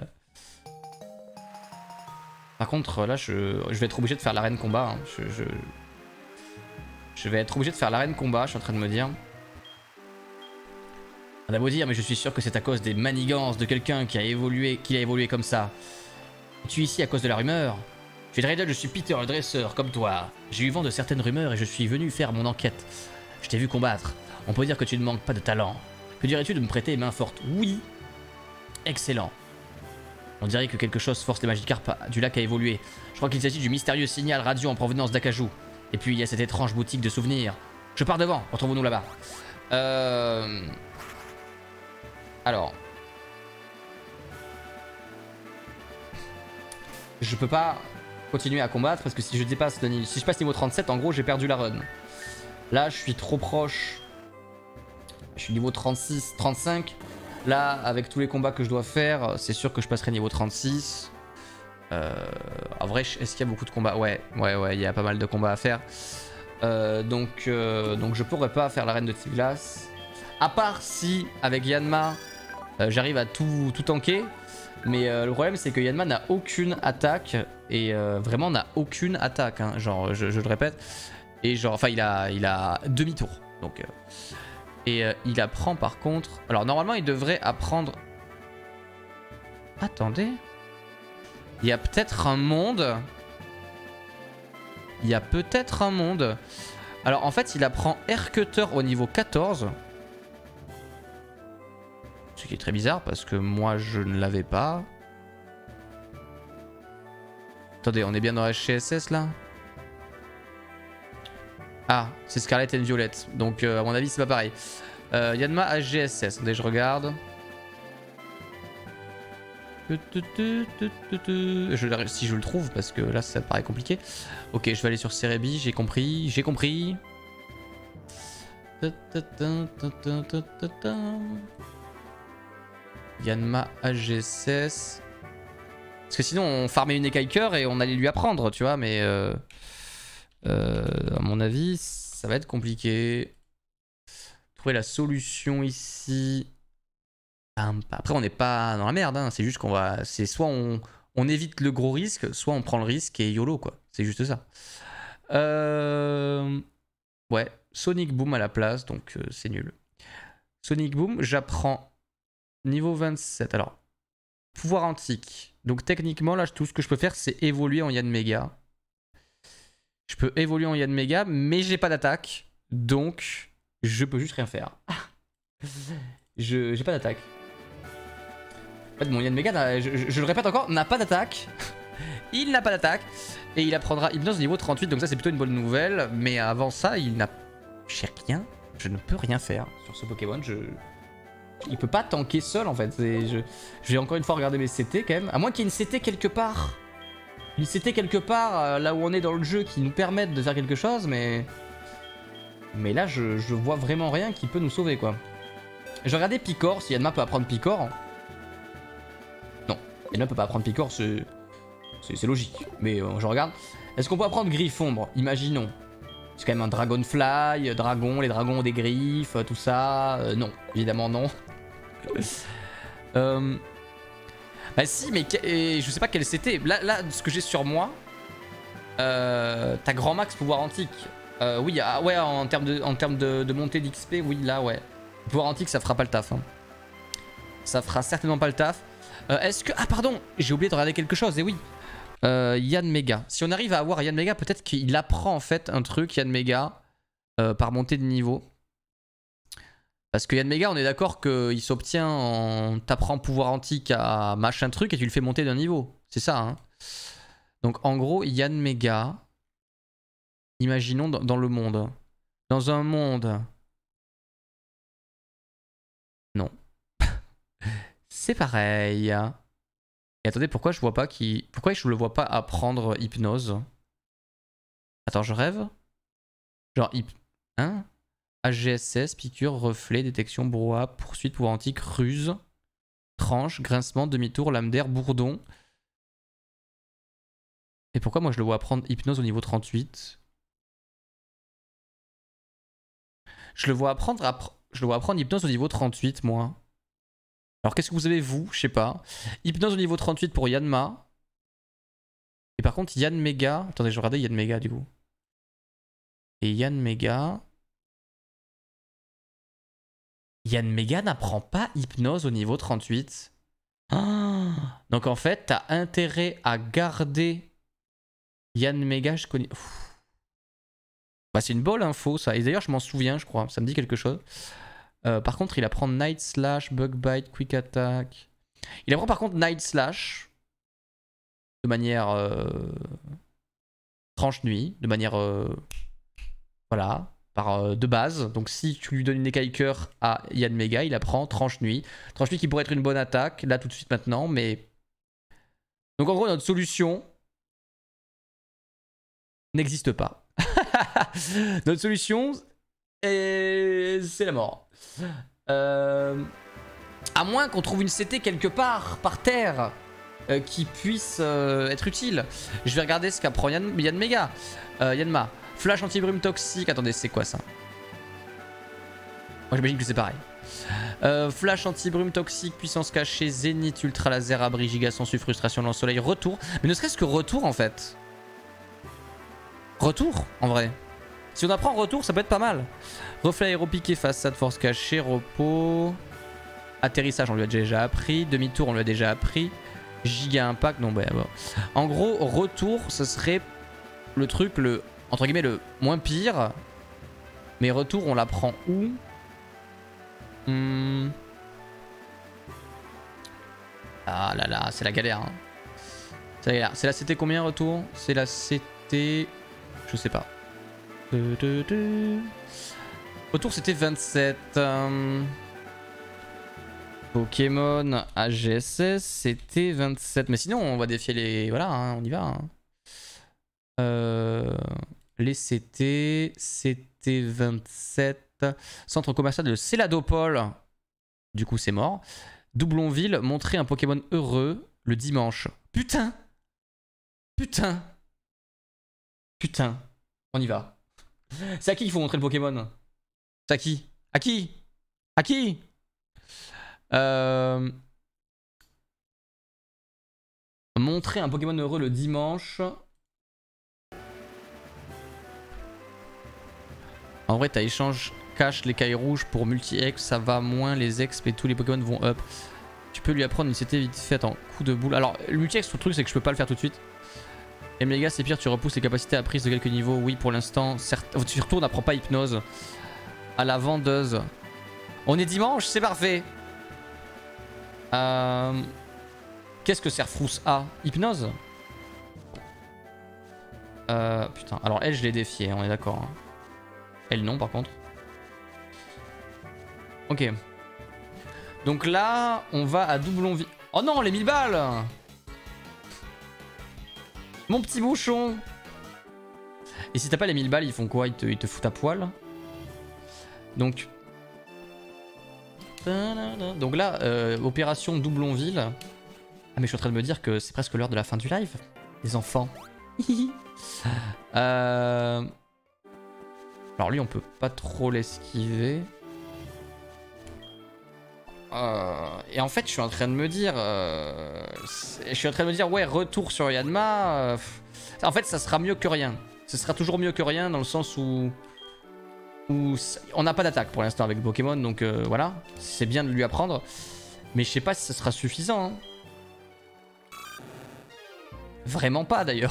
Par contre, là, je, je vais être obligé de faire l'arène combat. Hein. Je, je... je vais être obligé de faire l'arène combat, je suis en train de me dire. On a beau dire, mais je suis sûr que c'est à cause des manigances de quelqu'un qui a évolué, qui a évolué comme ça. Es-tu ici à cause de la rumeur? Je suis Dreidel, je suis Peter, le dresseur, comme toi. J'ai eu vent de certaines rumeurs et je suis venu faire mon enquête. Je t'ai vu combattre. On peut dire que tu ne manques pas de talent. Que dirais-tu de me prêter main forte? Oui. Excellent. On dirait que quelque chose force les Magikarp du lac à évoluer. Je crois qu'il s'agit du mystérieux signal radio en provenance d'Akaju. Et puis il y a cette étrange boutique de souvenirs. Je pars devant, retrouvons-nous là-bas. Euh... Alors... Je peux pas continuer à combattre parce que si je dépasse le niveau... Si je passe niveau trente-sept, en gros j'ai perdu la run. Là je suis trop proche. Je suis niveau trente-six, trente-cinq. Là, avec tous les combats que je dois faire, c'est sûr que je passerai niveau trente-six. Euh, en vrai, est-ce qu'il y a beaucoup de combats? Ouais, ouais, ouais, il y a pas mal de combats à faire. Euh, donc, euh, donc je pourrais pas faire la reine de Tiglas. À part si, avec Yanma, euh, j'arrive à tout, tout tanker. Mais euh, le problème, c'est que Yanma n'a aucune attaque. Et euh, vraiment, n'a aucune attaque. Hein, genre, je, je le répète. Et genre, enfin, il a, il a demi-tour. Donc... Euh, Et euh, il apprend par contre... Alors normalement il devrait apprendre... Attendez. Il y a peut-être un monde. Il y a peut-être un monde. Alors en fait il apprend Air Cutter au niveau quatorze. Ce qui est très bizarre parce que moi je ne l'avais pas. Attendez, on est bien dans H C S S là? Ah, c'est Scarlet and Violet. Donc euh, à mon avis c'est pas pareil. Euh, Yanma H G S S. Attendez, je regarde. Je, si je le trouve, parce que là ça paraît compliqué. Ok, je vais aller sur Cerebi, j'ai compris, j'ai compris. Yanma H G S S. Parce que sinon on farmait une écaille cœur et on allait lui apprendre, tu vois, mais... Euh... Euh, à mon avis, ça va être compliqué. Trouver la solution ici. Après, on n'est pas dans la merde. Hein. C'est juste qu'on va. C'est soit on, on évite le gros risque, soit on prend le risque et YOLO, quoi. C'est juste ça. Euh... Ouais, Sonic Boom à la place, donc euh, c'est nul. Sonic Boom, j'apprends niveau vingt-sept. Alors, pouvoir antique. Donc techniquement, là, tout ce que je peux faire, c'est évoluer en Yanmega. Je peux évoluer en Yanmega, mais j'ai pas d'attaque. Donc, je peux juste rien faire. je j'ai pas d'attaque. En fait, mon Yanmega, je, je, je le répète encore, n'a pas d'attaque. Il n'a pas d'attaque. Et il apprendra Hypnose niveau trente-huit. Donc ça, c'est plutôt une bonne nouvelle. Mais avant ça, il n'a... J'ai rien. Je ne peux rien faire sur ce Pokémon. Je... Il peut pas tanker seul, en fait. Je... je vais encore une fois regarder mes C T, quand même. À moins qu'il y ait une C T quelque part. Il s'était quelque part euh, là où on est dans le jeu qui nous permettent de faire quelque chose, mais... Mais là, je, je vois vraiment rien qui peut nous sauver, quoi. Je vais regarder Picor, si Yanma peut apprendre Picor. Non, Yanma peut pas apprendre Picor, c'est... C'est logique. Mais euh, je regarde. Est-ce qu'on peut apprendre Griffombre? Imaginons. C'est quand même un Dragonfly, dragon, les dragons ont des griffes, tout ça. Euh, non, évidemment non. euh... Bah si, mais et je sais pas quel c'était. Là, là, ce que j'ai sur moi, euh, t'as grand max pouvoir antique. Euh, oui, ah, ouais, en termes de, en termes de, de montée d'X P, oui, là, ouais. Pouvoir antique, ça fera pas le taf. Hein. Ça fera certainement pas le taf. Euh, Est-ce que... Ah, pardon, j'ai oublié de regarder quelque chose, et oui. Euh, Yanmega. Si on arrive à avoir Yanmega, peut-être qu'il apprend en fait un truc, Yanmega, euh, par montée de niveau. Parce que Yanmega, on est d'accord qu'il s'obtient en t'apprend pouvoir antique à machin truc et tu le fais monter d'un niveau. C'est ça, hein. Donc en gros, Yanmega, imaginons dans, dans le monde. Dans un monde... Non. C'est pareil. Et attendez, pourquoi je vois pas qui... Pourquoi je le vois pas apprendre hypnose? Attends, je rêve? Genre, hyp... Hein? H G S S, piqûre, reflet, détection, brouhaha, poursuite, pouvoir antique, ruse, tranche, grincement, demi-tour, lame d'air, bourdon. Et pourquoi moi je le vois apprendre hypnose au niveau trente-huit? Je le vois apprendre, appre... je le vois apprendre hypnose au niveau trente-huit, moi. Alors qu'est-ce que vous avez, vous? Je sais pas. Hypnose au niveau trente-huit pour Yanma. Et par contre, Yanmega... Attendez, je vais regarder Yanmega du coup. Et Yanmega... Yanmega n'apprend pas hypnose au niveau trente-huit. Oh, donc en fait, t'as intérêt à garder Yanmega. Je connais... Ouf. Enfin, c'est une bonne info ça. Et d'ailleurs, je m'en souviens, je crois. Ça me dit quelque chose. Euh, par contre, il apprend Night Slash, Bug Bite, Quick Attack. Il apprend par contre Night Slash de manière euh, tranche nuit, de manière euh, voilà, par euh, de base. Donc si tu lui donnes une écaille cœur à Yanmega, il apprend tranche nuit. Tranche nuit qui pourrait être une bonne attaque là tout de suite maintenant, mais donc en gros notre solution n'existe pas. Notre solution est... c'est la mort. Euh... À moins qu'on trouve une C T quelque part par terre euh, qui puisse euh, être utile. Je vais regarder ce qu'apprend Yann... Yanmega. Euh, Yanma. Flash anti-brume toxique. Attendez, c'est quoi ça? Moi j'imagine que c'est pareil. Euh, flash anti-brume toxique, puissance cachée, zénith, ultra laser, abri, giga sensu, frustration, lance soleil, retour. Mais ne serait-ce que retour en fait. Retour en vrai. Si on apprend retour, ça peut être pas mal. Reflet aéropiqué, façade, force cachée, repos. Atterrissage, on lui a déjà appris. Demi-tour, on lui a déjà appris. Giga impact, non, bah bon. En gros, retour, ce serait le truc, le entre guillemets, le moins pire. Mais retour, on l'apprend où? hmm. Ah là là, c'est la galère. Hein. C'est la galère. C'est la C T combien, retour? C'est la C T... Je sais pas. Retour c'était vingt-sept. Euh... Pokémon A G S S c'était vingt-sept. Mais sinon on va défier les... Voilà, hein, on y va. Hein. Euh... Les C T, c'était vingt-sept. Centre commercial de Céladopole. Du coup c'est mort. Doublonville, montrer un Pokémon heureux le dimanche. Putain. Putain. Putain. On y va. C'est à qui qu'il faut montrer le Pokémon? C'est à qui? À qui? À qui? euh... Montrer un Pokémon heureux le dimanche. En vrai, t'as échange cache l'écaille rouge pour multi-ex. Ça va moins les exp et tous les Pokémon vont up. Tu peux lui apprendre une C T vite fait en coup de boule. Alors, le multi-ex, le truc, c'est que je peux pas le faire tout de suite. Et Méga, c'est pire, tu repousses les capacités à prise de quelques niveaux. Oui, pour l'instant, certes. Surtout, on n'apprend pas hypnose. À la vendeuse. On est dimanche, c'est parfait. Euh... Qu'est-ce que sert Frousse A? Hypnose euh, Putain, alors elle, je l'ai défiée, on est d'accord. Hein. Elle, non, par contre. Ok. Donc là, on va à Doublonville. Oh non, les mille balles! Mon petit bouchon. Et si t'as pas les mille balles, ils font quoi? Ils te, ils te foutent à poil. Donc... Donc là, euh, opération Doublonville. Ah mais je suis en train de me dire que c'est presque l'heure de la fin du live. Les enfants. euh... Alors lui, on peut pas trop l'esquiver. Euh... Et en fait, je suis en train de me dire... Euh... Je suis en train de me dire, ouais, retour sur Yanma. Euh... En fait, ça sera mieux que rien. Ce sera toujours mieux que rien dans le sens où... où on n'a pas d'attaque pour l'instant avec Pokémon, donc euh, voilà. C'est bien de lui apprendre. Mais je sais pas si ça sera suffisant. Hein. Vraiment pas d'ailleurs.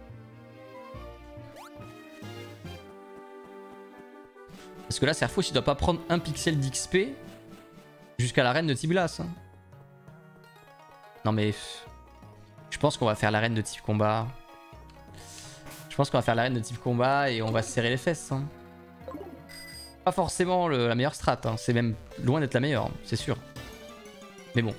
Parce que là, Serfos, il doit pas prendre un pixel d'X P jusqu'à l'arène de Tiblas. Hein. Non mais... Je pense qu'on va faire l'arène de type combat. Je pense qu'on va faire l'arène de type combat et on va se serrer les fesses. Hein. Pas forcément le, la meilleure strat, hein. C'est même loin d'être la meilleure, c'est sûr. Mais bon.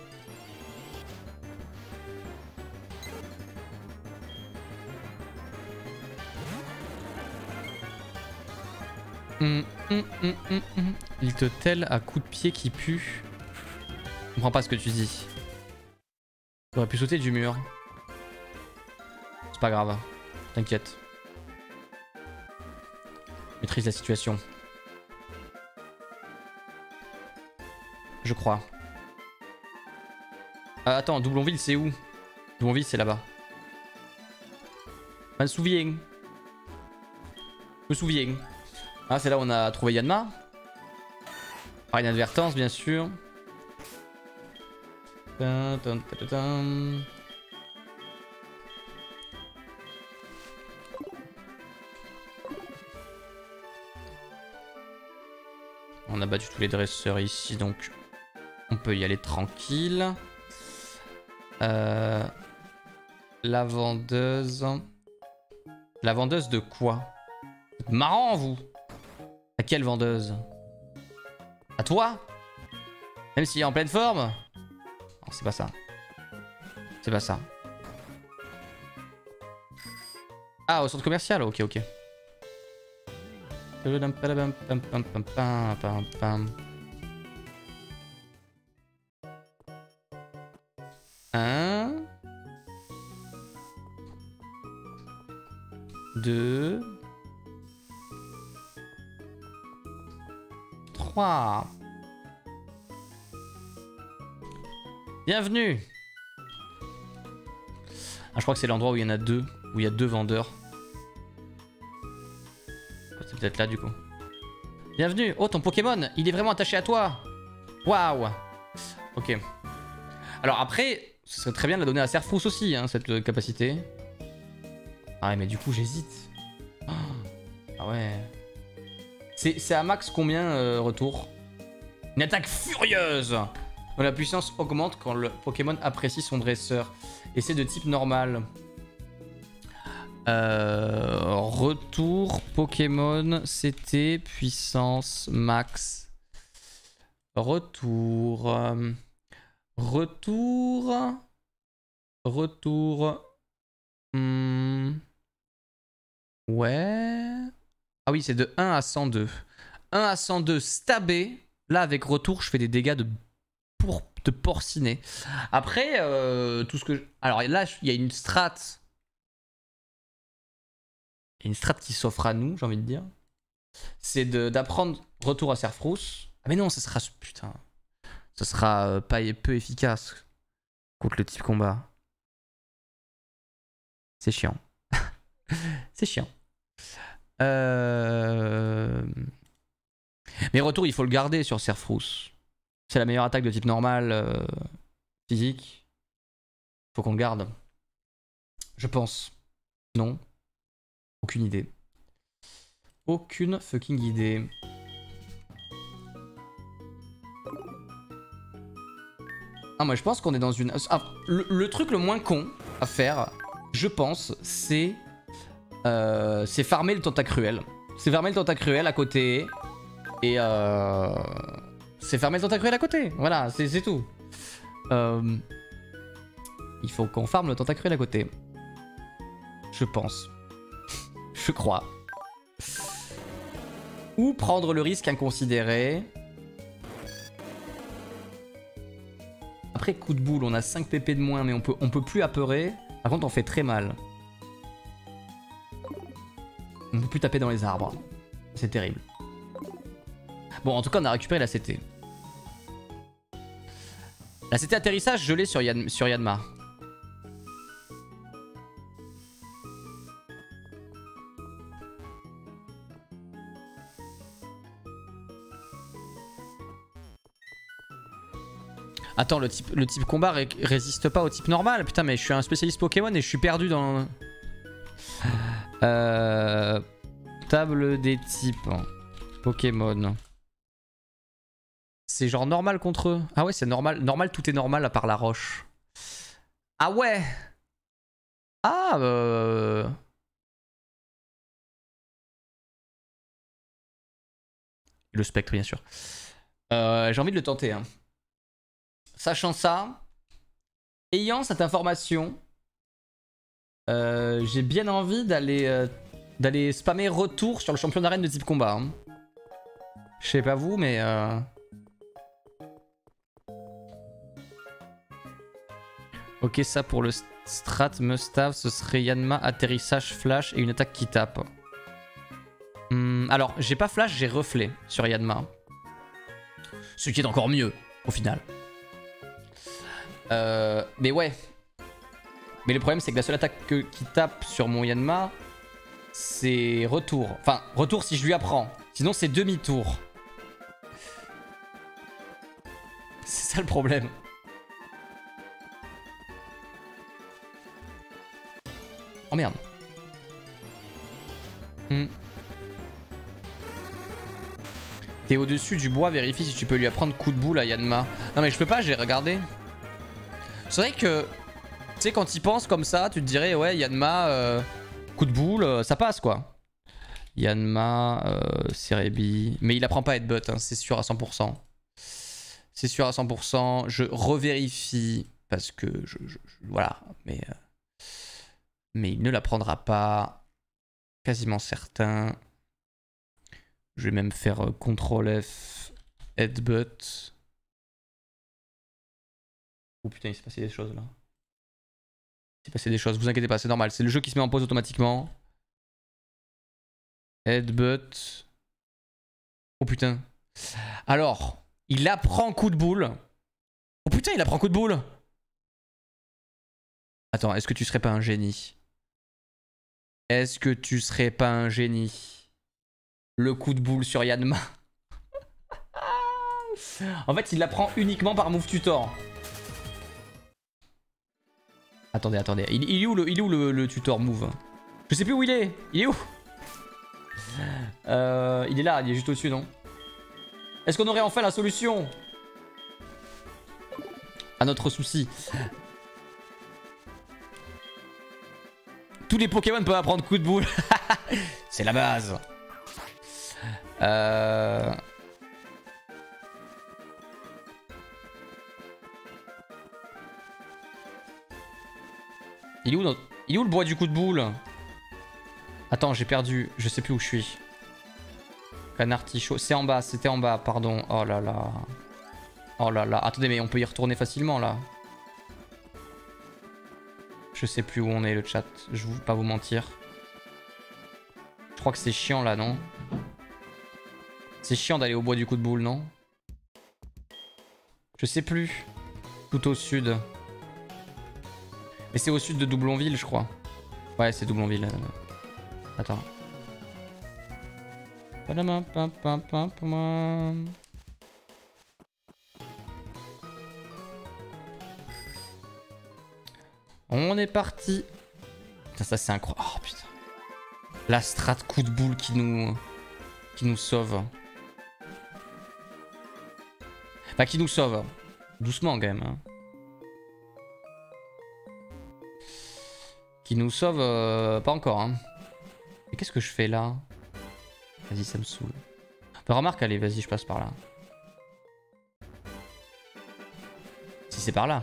Hum, hum, hum, hum, hum. Il te telle à coups de pied qui pue. Je comprends pas ce que tu dis. J'aurais pu sauter du mur. C'est pas grave. T'inquiète. Maîtrise la situation. Je crois. Euh, attends, Doublonville c'est où? Doublonville c'est là-bas. Je me souviens. Je me souviens. Ah, c'est là où on a trouvé Yanma. Par inadvertance, bien sûr. Dun, dun, dun, dun. battu tous les dresseurs ici, donc on peut y aller tranquille. Euh, la vendeuse... La vendeuse de quoi? Marrant, vous. À quelle vendeuse? À toi? Même s'il est en pleine forme? Non, c'est pas ça. C'est pas ça. Ah, au centre commercial? Ok, ok. Un... Deux... Trois... Bienvenue. Ah, je crois que c'est l'endroit où il y en a deux. Où il y a deux vendeurs. C'est peut-être là du coup. Bienvenue. Oh, ton Pokémon, il est vraiment attaché à toi. Waouh. Ok. Alors après, ce serait très bien de la donner à Serfrousse aussi, hein, cette euh, capacité. Ah ouais, mais du coup, j'hésite. Oh. Ah ouais. C'est à max combien euh, retour? Une attaque furieuse. La puissance augmente quand le Pokémon apprécie son dresseur. Et c'est de type normal. Euh, retour Pokémon, c'était puissance max. Retour. Euh, retour. Retour. Hmm. Ouais. Ah oui, c'est de un à cent deux. un à cent deux stabé. Là, avec retour, je fais des dégâts de, pour, de porciné. Après, euh, tout ce que... Je... Alors là, il y a une strat... Il y a une strat qui s'offre à nous, j'ai envie de dire. C'est d'apprendre retour à Serfrousse. Ah mais non, ça sera... Putain. Ça sera euh, pas peu efficace contre le type combat. C'est chiant. C'est chiant. Euh... Mais retour, il faut le garder sur Serfrousse. C'est la meilleure attaque de type normal, euh, physique. Faut qu'on le garde. Je pense. Non. Aucune idée. Aucune fucking idée. Ah, moi je pense qu'on est dans une... Ah, le, le truc le moins con à faire, je pense, c'est... Euh, c'est farmer le Tentacruel. C'est farmer le Tentacruel à côté. Et euh... c'est farmer le Tentacruel à côté. Voilà, c'est tout. Euh... Il faut qu'on farme le Tentacruel à côté. Je pense. Je crois. Ou prendre le risque inconsidéré. Après, coup de boule, on a cinq P P de moins, mais on peut, on peut plus apeurer. Par contre, on fait très mal. On peut plus taper dans les arbres. C'est terrible. Bon, en tout cas, on a récupéré la C T. La C T atterrissage, je l'ai sur, Yann, sur Yanma. Attends, le type, le type combat ré résiste pas au type normal. Putain, mais je suis un spécialiste Pokémon et je suis perdu dans... Euh... Table des types. Pokémon. C'est genre normal contre eux. Ah ouais, c'est normal. Normal, tout est normal à part la roche. Ah ouais. Ah euh... Le spectre, bien sûr. Euh, J'ai envie de le tenter. Hein. Sachant ça, ayant cette information, euh, j'ai bien envie d'aller euh, d'aller spammer retour sur le champion d'arène de type combat. Hein. Je sais pas vous, mais... Euh... Ok, ça pour le strat must-have, ce serait Yanma, atterrissage, flash et une attaque qui tape. Hum, alors, j'ai pas flash, j'ai reflet sur Yanma. Ce qui est encore mieux, au final. Euh, mais ouais. Mais le problème, c'est que la seule attaque que, qui tape sur mon Yanma, c'est retour. Enfin, retour si je lui apprends. Sinon, c'est demi-tour. C'est ça le problème. Oh merde. Hmm. T'es au-dessus du bois, vérifie si tu peux lui apprendre coup de boule à Yanma. Non mais je peux pas, j'ai regardé. C'est vrai que, tu sais, quand il pense comme ça, tu te dirais, ouais, Yanma, euh, coup de boule, euh, ça passe quoi. Yanma, euh, Cerebi. Mais il apprend pas Headbutt, hein, c'est sûr à cent pour cent. C'est sûr à cent pour cent. Je revérifie parce que je. je, je voilà. Mais, euh, mais il ne l'apprendra pas. Quasiment certain. Je vais même faire euh, contrôle F. Headbutt. Oh putain, il s'est passé des choses là. Il s'est passé des choses, vous inquiétez pas, c'est normal. C'est le jeu qui se met en pause automatiquement. Headbutt. Oh putain. Alors, il apprend coup de boule. Oh putain, il apprend coup de boule. Attends, est-ce que tu serais pas un génie? Est-ce que tu serais pas un génie? Le coup de boule sur Yanma. En fait, il l'apprend uniquement par Move Tutor. Attendez, attendez. Il, il est où, le, il est où le, le tutor Move? Je sais plus où il est. Il est où? euh, Il est là, il est juste au-dessus, non? Est-ce qu'on aurait enfin la solution à notre souci? Tous les Pokémon peuvent apprendre coup de boule. C'est la base. Euh... Il est où notre... Il est où le bois du coup de boule? Attends, j'ai perdu. Je sais plus où je suis. Canard Tichot. C'est en bas, c'était en bas, pardon. Oh là là. Oh là là. Attendez, mais on peut y retourner facilement là. Je sais plus où on est, le chat. Je vais pas vous mentir. Je crois que c'est chiant là, non? C'est chiant d'aller au bois du coup de boule, non? Je sais plus. Tout au sud. Mais c'est au sud de Doublonville, je crois. Ouais, c'est Doublonville. Attends. On est parti. Putain, ça c'est incroyable. Oh putain. La strat coup de boule qui nous... Qui nous sauve. Enfin, qui nous sauve. Doucement quand même. Hein. Qui nous sauve... Euh, pas encore. Hein. Mais qu'est-ce que je fais là? Vas-y, ça me saoule. Bah, remarque, allez, vas-y, je passe par là. Si c'est par là.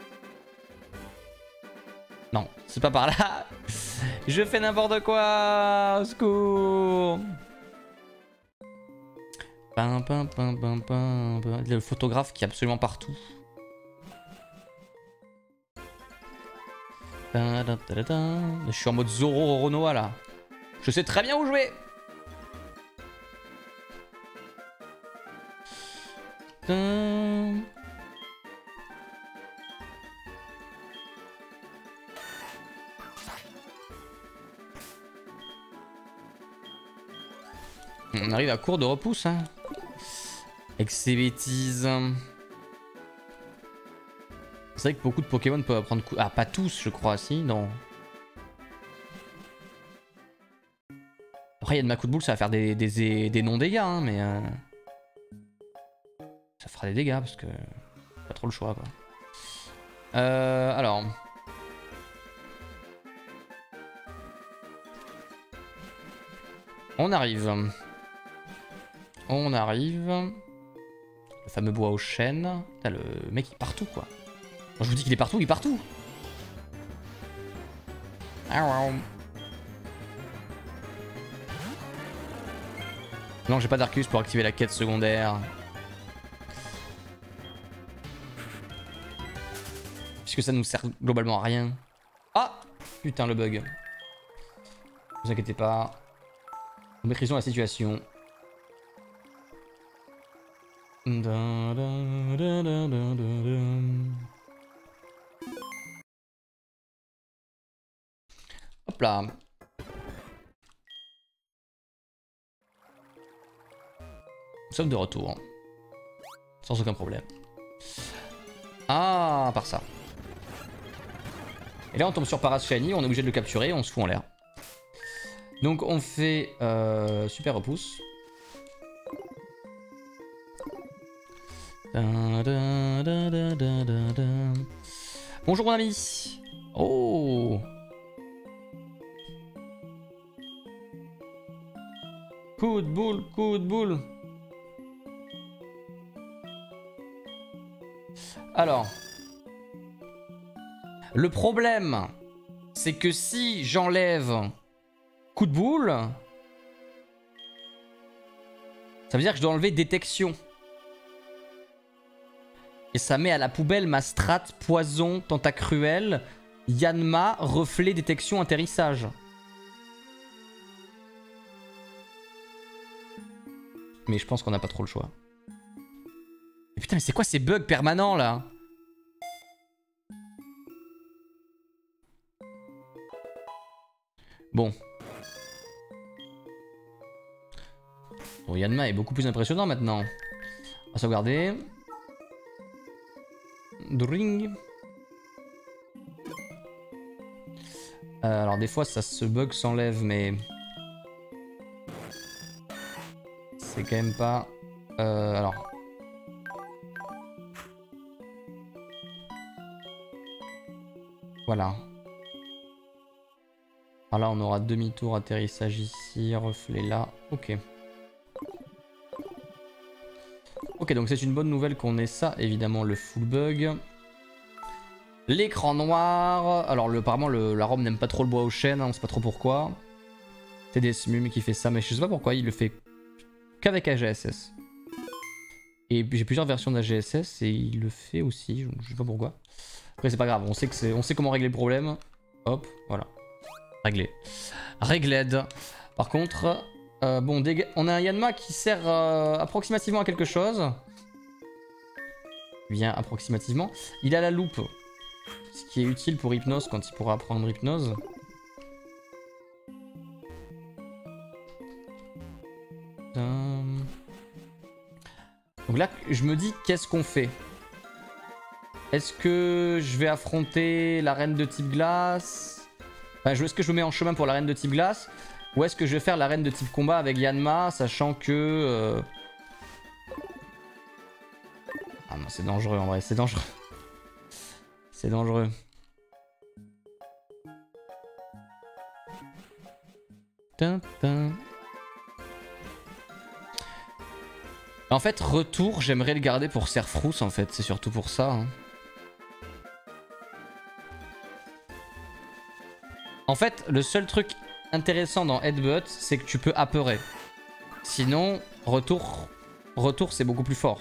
Non, c'est pas par là. Je fais n'importe quoi. Au secours. Pim, pim, pim, pim, pim, pim. Le photographe qui est absolument partout. Je suis en mode Zoro Roronoa là. Je sais très bien où jouer. On arrive à court de repousse, hein. Avec ces bêtises. C'est vrai que beaucoup de Pokémon peuvent apprendre coup... Ah, pas tous, je crois, si, non. Après, il y a de ma coup de boule, ça va faire des, des, des non-dégâts, hein, mais... Euh... Ça fera des dégâts, parce que... Pas trop le choix, quoi. Euh... Alors... On arrive. On arrive. Le fameux bois aux chênes. Putain, le mec il est partout quoi. Quand je vous dis qu'il est partout, il est partout. Non, j'ai pas d'Arceus pour activer la quête secondaire. Puisque ça nous sert globalement à rien. Ah putain le bug. Ne vous inquiétez pas. Nous maîtrisons la situation. Hop là. Nous sommes de retour. Sans aucun problème. Ah, par ça. Et là on tombe sur Paras Shiny, on est obligé de le capturer, on se fout en l'air. Donc on fait euh, super repousse. Bonjour mon ami. Oh. Coup de boule, coup de boule. Alors. Le problème, c'est que si j'enlève coup de boule, ça veut dire que je dois enlever détection. Et ça met à la poubelle ma strat, poison, tentacruel, Yanma, reflet, détection, atterrissage. Mais je pense qu'on n'a pas trop le choix. Mais putain, mais c'est quoi ces bugs permanents là? Bon. Bon, Yanma est beaucoup plus impressionnant maintenant. On va sauvegarder. Dring. Euh, alors des fois ça se bug s'enlève mais c'est quand même pas... Euh, alors... Voilà. Alors là on aura demi-tour, atterrissage ici, reflet là. Ok. Ok, donc c'est une bonne nouvelle qu'on ait ça, évidemment le full bug. L'écran noir. Alors le, apparemment le, la ROM n'aime pas trop le bois aux chaînes, hein, on sait pas trop pourquoi. C'est des Smum qui fait ça, mais je sais pas pourquoi il le fait qu'avec A G S S. Et j'ai plusieurs versions d'A G S S et il le fait aussi, je sais pas pourquoi. Après c'est pas grave, on sait, que on sait comment régler le problème. Hop, voilà. Réglé. Régled. Par contre, euh, bon, on a un Yanma qui sert euh, approximativement à quelque chose. Bien approximativement. Il a la loupe. Ce qui est utile pour Hypnose quand il pourra apprendre Hypnose. Donc là, je me dis, qu'est-ce qu'on fait? Est-ce que je vais affronter la reine de type glace? Enfin, est-ce que je me mets en chemin pour la reine de type glace? Ou est-ce que je vais faire la reine de type combat avec Yanma, sachant que... Euh... Ah non, c'est dangereux en vrai, c'est dangereux. C'est dangereux. Tintin. En fait, retour, j'aimerais le garder pour Serfrousse en fait, c'est surtout pour ça. Hein. En fait, le seul truc intéressant dans Headbutt, c'est que tu peux apeurer. Sinon, retour, retour c'est beaucoup plus fort.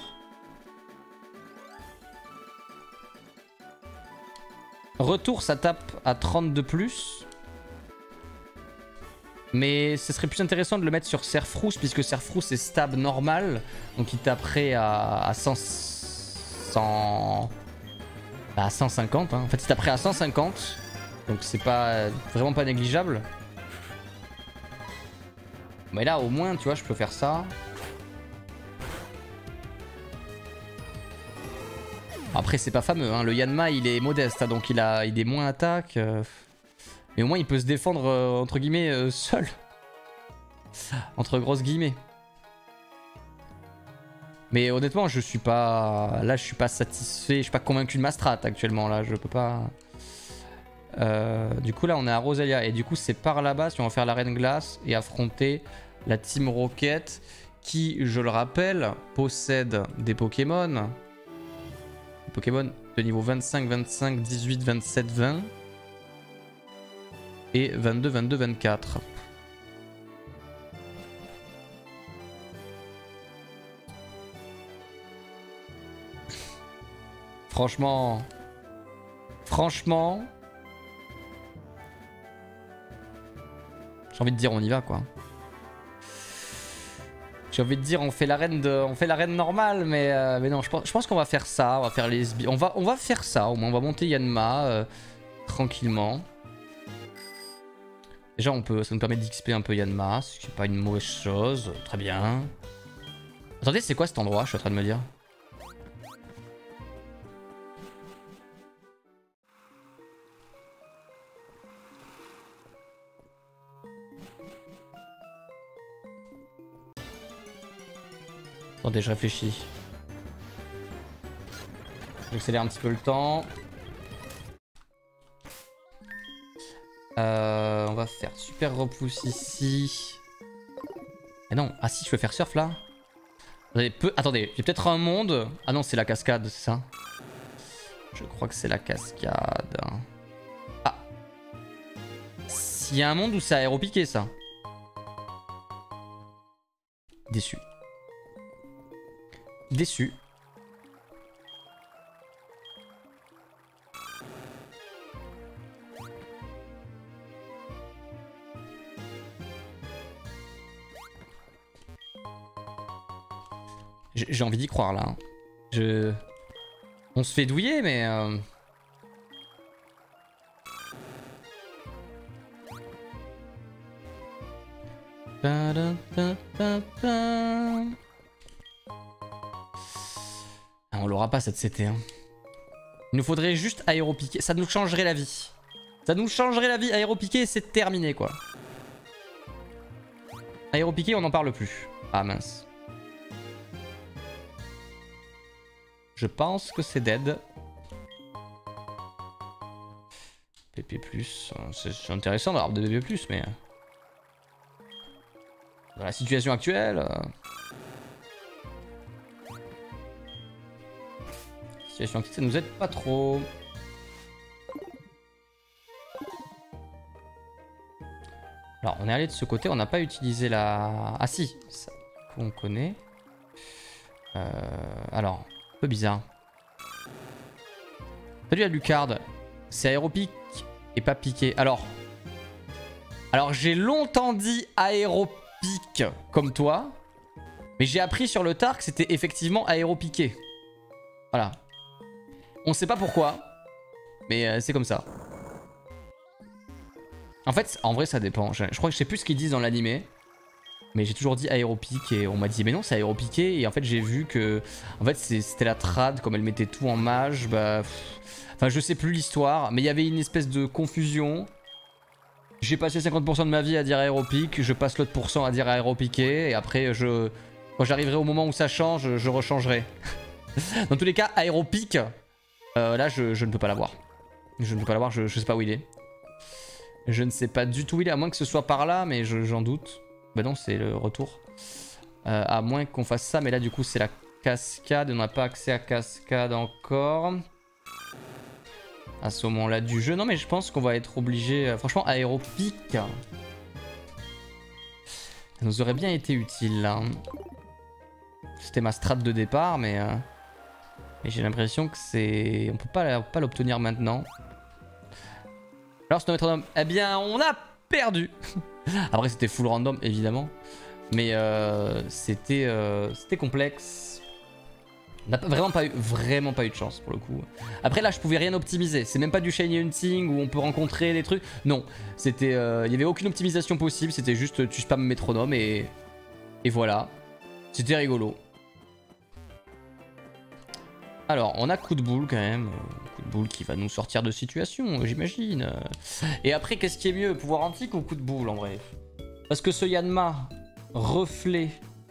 Retour, ça tape à trente-deux plus. Mais ce serait plus intéressant de le mettre sur Serfrousse, puisque Serfrousse est stab normal. Donc il taperait à, à cent, cent, à cent cinquante. Hein. En fait, il taperait à cent cinquante. Donc c'est pas vraiment pas négligeable. Mais là, au moins, tu vois, je peux faire ça. Après, c'est pas fameux. Hein. Le Yanma, il est modeste. Hein, donc il, a, il est moins attaque. Euh... Mais au moins il peut se défendre euh, entre guillemets euh, seul. Entre grosses guillemets. Mais honnêtement je suis pas... Là je suis pas satisfait, je suis pas convaincu de ma strat actuellement là, je peux pas... Euh, du coup là on est à Roselia et du coup c'est par là-bas si on va faire la Reine Glace et affronter la Team Rocket qui, je le rappelle, possède des Pokémon. Des Pokémon de niveau vingt-cinq, vingt-cinq, dix-huit, vingt-sept, vingt. Et vingt-deux, vingt-deux, vingt-quatre. Franchement... Franchement... J'ai envie de dire on y va quoi. J'ai envie de dire on fait l'arène de... on fait l'arène normale mais, euh, mais non je pense, je pense qu'on va faire ça, on va faire les... On va, on va faire ça au moins, on va monter Yanma euh, tranquillement. Déjà, on peut, ça nous permet d'X P un peu Yanma, ce qui n'est pas une mauvaise chose. Très bien. Attendez, c'est quoi cet endroit? Je suis en train de me dire. Attendez, je réfléchis. J'accélère un petit peu le temps. Euh, on va faire super repousse ici. Et non, ah si, je peux faire surf là. Peu... Attendez, j'ai peut-être un monde. Ah non, c'est la cascade, c'est ça. Je crois que c'est la cascade. Ah. S'il y a un monde où c'est aéropiqué, ça. Déçu. Déçu. J'ai envie d'y croire là. Je... On se fait douiller mais... Euh... Ah, on l'aura pas cette C T. Hein. Il nous faudrait juste aéropiquer. Ça nous changerait la vie. Ça nous changerait la vie. Aéropiquer, c'est terminé quoi. Aéropiquer, on n'en parle plus. Ah mince. Je pense que c'est dead. P P plus. C'est intéressant d'avoir de P P plus, mais... Dans la situation actuelle... Euh... Situation actuelle, ça nous aide pas trop. Alors, on est allé de ce côté, on n'a pas utilisé la... Ah si, ça on connaît. Euh... Alors... peu bizarre. Salut la lucarde. C'est aéropique et pas piqué. Alors. Alors j'ai longtemps dit aéropique comme toi. Mais j'ai appris sur le tard que c'était effectivement aéropiqué. Voilà. On sait pas pourquoi. Mais euh, c'est comme ça. En fait, en vrai ça dépend. Je, je crois que je sais plus ce qu'ils disent dans l'animé. Mais j'ai toujours dit aéropique et on m'a dit mais non c'est aéropiqué et en fait j'ai vu que en fait c'était la trad comme elle mettait tout en mage bah pff, enfin je sais plus l'histoire mais il y avait une espèce de confusion. J'ai passé cinquante pour cent de ma vie à dire aéropique, je passe l'autre pourcent à dire aéropiqué et après je quand j'arriverai au moment où ça change je rechangerai. Dans tous les cas aéropique euh, là je, je ne peux pas l'avoir. Je ne peux pas l'avoir, je, je sais pas où il est. Je ne sais pas du tout où il est à moins que ce soit par là mais j'en doute. Bah non, c'est le retour. Euh, à moins qu'on fasse ça, mais là du coup c'est la cascade. On n'a pas accès à cascade encore. À ce moment-là du jeu. Non mais je pense qu'on va être obligé... Euh, franchement, aéropique. Ça nous aurait bien été utile là. C'était ma strat de départ, mais... Euh, mais j'ai l'impression que c'est... On peut pas, pas l'obtenir maintenant. Alors, c'est notre métronome. Eh bien, on a perdu. Après c'était full random évidemment. Mais euh, c'était euh, c'était complexe. On n'a vraiment pas, eu, vraiment pas eu de chance pour le coup. Après là je pouvais rien optimiser. C'est même pas du shiny hunting où on peut rencontrer des trucs. Non. C'était, euh, il n'y avait aucune optimisation possible. C'était juste tu spam métronome et, et voilà. C'était rigolo. Alors on a coup de boule quand même. Coup de boule qui va nous sortir de situation, j'imagine. Et après, qu'est-ce qui est mieux, pouvoir antique ou coup de boule en vrai? Parce que ce Yanma, reflet.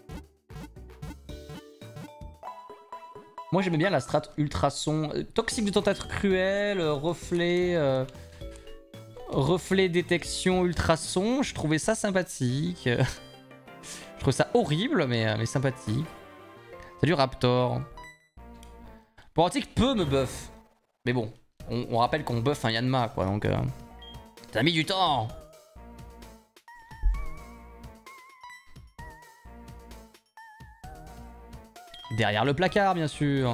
Moi j'aimais bien la strat ultrason. Toxique de tentacle cruel, reflet. Euh, reflet détection ultrason. Je trouvais ça sympathique. Je trouvais ça horrible, mais, mais sympathique. Salut Raptor. Pour antique peut me buff. Mais bon, on, on rappelle qu'on buff un Yanma quoi, donc... Euh... Ça a mis du temps. Derrière le placard, bien sûr.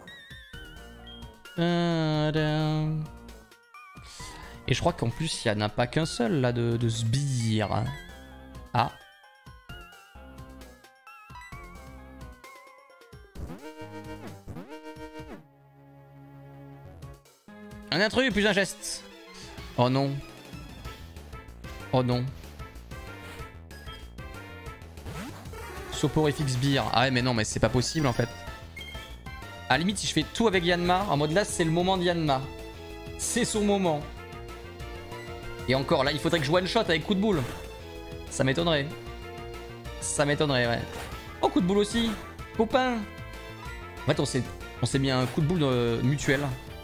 Et je crois qu'en plus, il n'y en a pas qu'un seul, là, de, de sbire. Ah. Un intrus, plus un geste. Oh non. Oh non. Soporifique sbire. Ah ouais, mais non, mais c'est pas possible en fait. À la limite, si je fais tout avec Yanma, en mode là, c'est le moment de Yanma. C'est son moment. Et encore, là, il faudrait que je one shot avec coup de boule. Ça m'étonnerait. Ça m'étonnerait, ouais. Oh, coup de boule aussi. Copain. En fait, on s'est On s'est mis un coup de boule de, mutuel.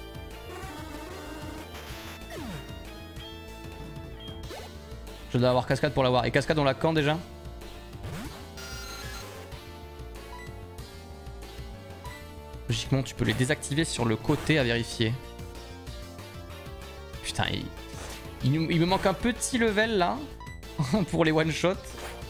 Je dois avoir cascade pour l'avoir. Et cascade on l'a quand déjà? Logiquement tu peux les désactiver sur le côté à vérifier. Putain il, il, il me manque un petit level là. Pour les one shot.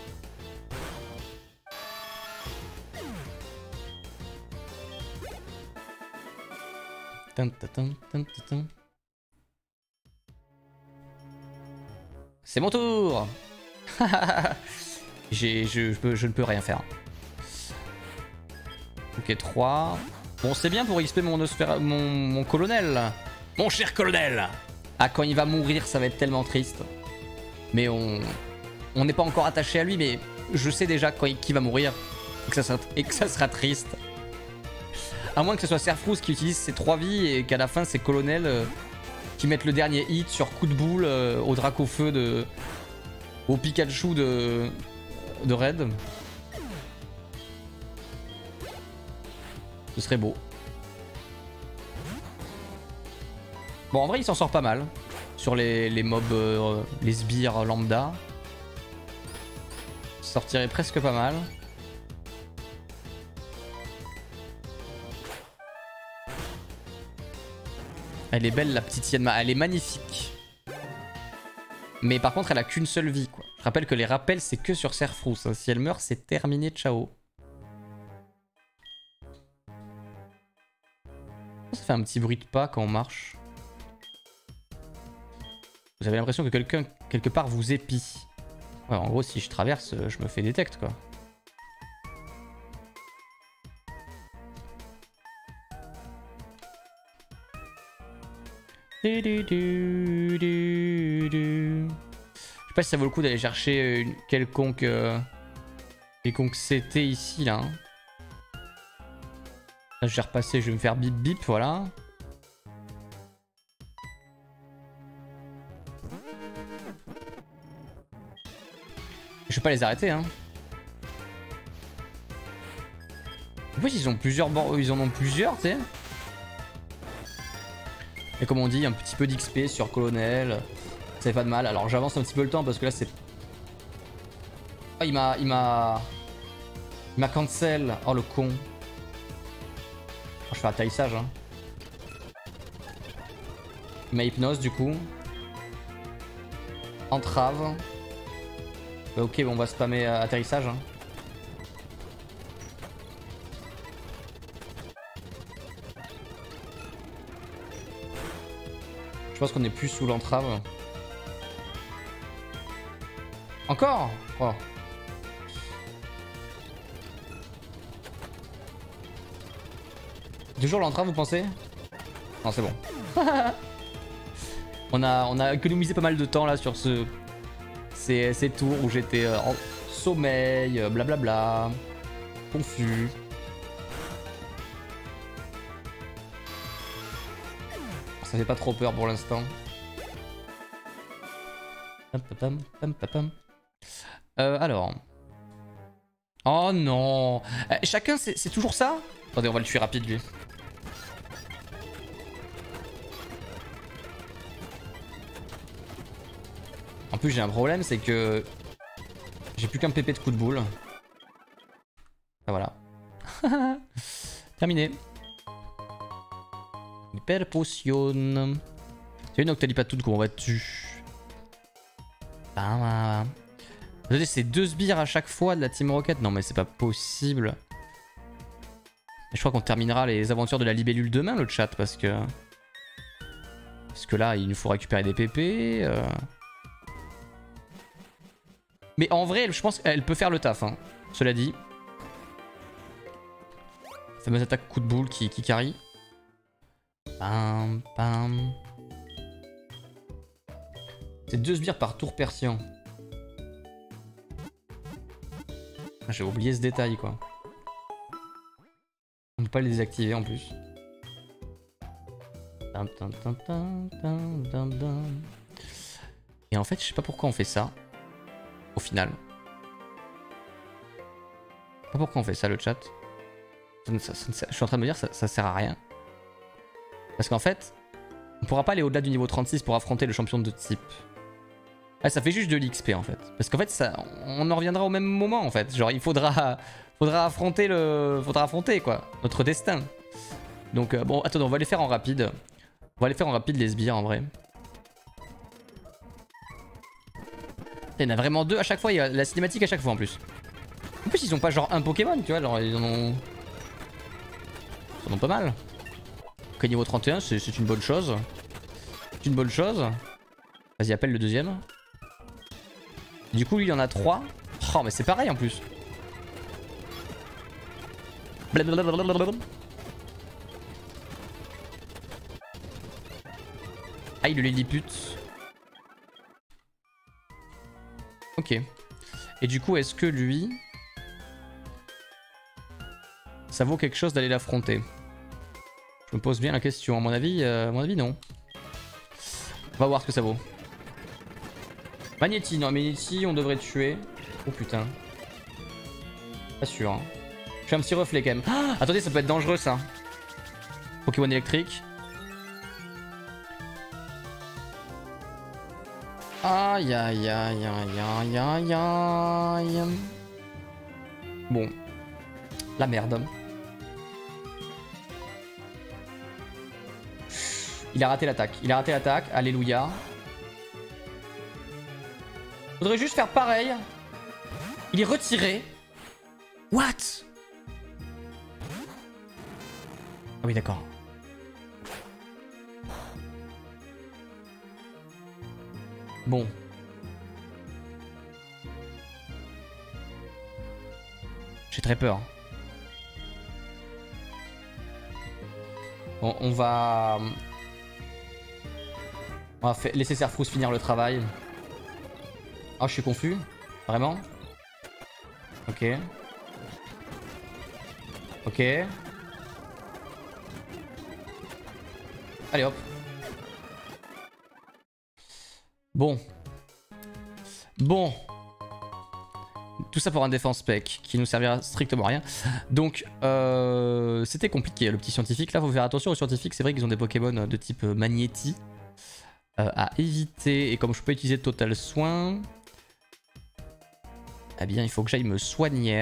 C'est mon tour. J'ai, je, je, peux, je ne peux rien faire. Ok, trois. Bon, c'est bien pour X P mon, osphère, mon, mon colonel. Mon cher colonel. Ah, quand il va mourir, ça va être tellement triste. Mais on on n'est pas encore attaché à lui, mais je sais déjà quand il, qui va mourir et que, ça sera, et que ça sera triste. À moins que ce soit Serfrous qui utilise ses trois vies et qu'à la fin c'est Colonel euh, qui mettent le dernier hit sur coup de boule euh, au Dracofeu de... au Pikachu de... de Red. Ce serait beau. Bon en vrai il s'en sort pas mal. Sur les, les mobs, euh, les sbires lambda. Ça sortirait presque pas mal. Elle est belle la petite Yanma, elle est magnifique. Mais par contre elle a qu'une seule vie quoi. Je rappelle que les rappels c'est que sur Serfrous. Hein. Si elle meurt c'est terminé, ciao. Ça fait un petit bruit de pas quand on marche. Vous avez l'impression que quelqu'un quelque part vous épie. Ouais en gros si je traverse je me fais détect quoi. Du, du, du, du, du. Je sais pas si ça vaut le coup d'aller chercher une quelconque euh, quelconque C T ici là. Hein. Là je vais repasser, je vais me faire bip bip, voilà. Je vais pas les arrêter hein. En plus ils ont plusieurs bords, ils en ont plusieurs tu sais. Et comme on dit, un petit peu d'X P sur Colonel, ça fait pas de mal. Alors j'avance un petit peu le temps parce que là c'est... Oh, il m'a... Il m'a... Il m'a cancel. Oh le con. Oh, je fais atterrissage hein. Il m'a hypnose du coup. Entrave. Bah, ok, bon, on va spammer euh, atterrissage hein. Je pense qu'on est plus sous l'entrave. Encore oh. Toujours l'entrave vous pensez? Non c'est bon. on, a, on a économisé pas mal de temps là sur ce ces, ces tours où j'étais euh, en sommeil, blablabla, bla bla, confus. Ça fait pas trop peur pour l'instant. Euh, alors. Oh non. Euh, chacun, c'est toujours ça? Attendez, on va le tuer rapide lui. En plus, j'ai un problème, c'est que j'ai plus qu'un P P de coup de boule. Ah, voilà. Terminé. Hyper potion. C'est une Octalipatout qu'on va dessus. Attendez, c'est deux sbires à chaque fois de la Team Rocket. Non mais c'est pas possible. Et je crois qu'on terminera les aventures de la libellule demain le chat parce que... Parce que là il nous faut récupérer des P P. Euh... Mais en vrai je pense qu'elle peut faire le taf hein. Cela dit. Fameuse attaque coup de boule qui, qui carry. Pam, pam. C'est deux sbires par tour persian. J'ai oublié ce détail quoi. On peut pas les désactiver en plus. Et en fait je sais pas pourquoi on fait ça. Au final. Pas pourquoi on fait ça le chat. Ça, ça, ça, je suis en train de me dire ça, ça sert à rien. Parce qu'en fait, on pourra pas aller au-delà du niveau trente-six pour affronter le champion de type. Ah, ça fait juste de l'X P en fait. Parce qu'en fait, ça, on en reviendra au même moment en fait. Genre, il faudra, faudra affronter le, faudra affronter quoi, notre destin. Donc euh, bon, attends, on va les faire en rapide. On va les faire en rapide les sbires en vrai. Il y en a vraiment deux à chaque fois. Il y a la cinématique à chaque fois en plus. En plus, ils ont pas genre un Pokémon, tu vois, genre ils en ont, ils en ont pas mal. Ok, niveau trente et un, c'est une bonne chose. C'est une bonne chose. Vas-y, appelle le deuxième. Du coup, lui, il y en a trois. Oh, mais c'est pareil en plus. Blablabla. Aïe, le Lilliput. Ok. Et du coup, est-ce que lui... ça vaut quelque chose d'aller l'affronter? Je me pose bien la question. À mon avis, euh, à mon avis, non. On va voir ce que ça vaut. Magnéti, non, Magnéti, on devrait tuer. Oh putain. Pas sûr. Hein. Je fais un petit reflet quand même. Ah, attendez, ça peut être dangereux ça. Pokémon électrique. Aïe aïe aïe aïe aïe aïe aïe. Bon. La merde. Il a raté l'attaque. Il a raté l'attaque. Alléluia. Faudrait juste faire pareil. Il est retiré. What? Ah oui, d'accord. Bon. J'ai très peur. Bon, on va... On va faire... laisser Serfrous finir le travail. Ah, oh, je suis confus. Vraiment? Ok. Ok. Allez hop. Bon. Bon. Tout ça pour un défense spec qui nous servira strictement à rien. Donc, euh, c'était compliqué le petit scientifique. Là, faut faire attention aux scientifiques. C'est vrai qu'ils ont des Pokémon de type Magnéti euh, à éviter. Et comme je peux utiliser Total Soin, eh bien, il faut que j'aille me soigner.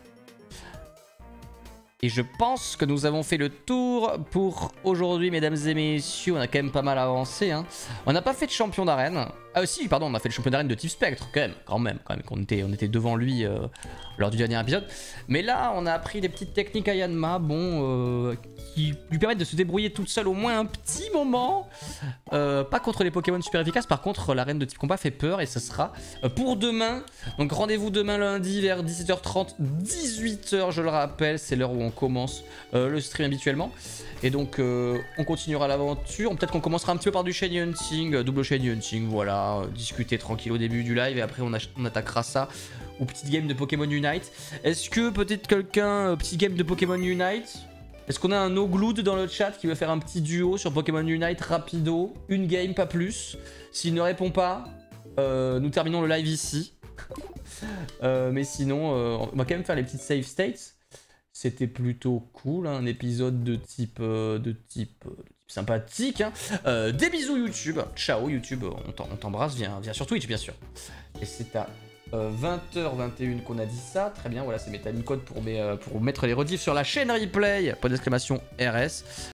Et je pense que nous avons fait le tour pour aujourd'hui, mesdames et messieurs. On a quand même pas mal avancé. Hein. On n'a pas fait de champion d'arène. Ah si, pardon, on a fait le champion d'arène de type spectre, quand même, quand même, quand même. On était, on était devant lui euh, lors du dernier épisode. Mais là, on a appris des petites techniques à Yanma, bon, euh, qui lui permettent de se débrouiller toute seule au moins un petit moment. Euh, pas contre les Pokémon super efficaces, par contre, l'arène de type combat fait peur et ce sera pour demain. Donc rendez-vous demain lundi vers dix-sept heures trente, dix-huit heures, je le rappelle, c'est l'heure où on commence euh, le stream habituellement. Et donc, euh, on continuera l'aventure. Peut-être qu'on commencera un petit peu par du shiny hunting, euh, double shiny hunting, voilà. Euh, discuter tranquille au début du live et après on, on attaquera ça au petit game de Pokémon Unite. Est-ce que peut-être quelqu'un, euh, petit game de Pokémon Unite? Est-ce qu'on a un Oglood dans le chat qui veut faire un petit duo sur Pokémon Unite rapido? Une game, pas plus. S'il ne répond pas, euh, nous terminons le live ici. euh, mais sinon, euh, on va quand même faire les petites save states. C'était plutôt cool, hein, un épisode de type, euh, de type, euh, de type sympathique. Hein. Euh, des bisous YouTube. Ciao YouTube, on t'embrasse. Viens, viens sur Twitch bien sûr. Et c'est à euh, vingt heures vingt et une qu'on a dit ça. Très bien, voilà, c'est mes timecode pour, mes, euh, pour mettre les rediffs sur la chaîne replay. Point d'exclamation R S.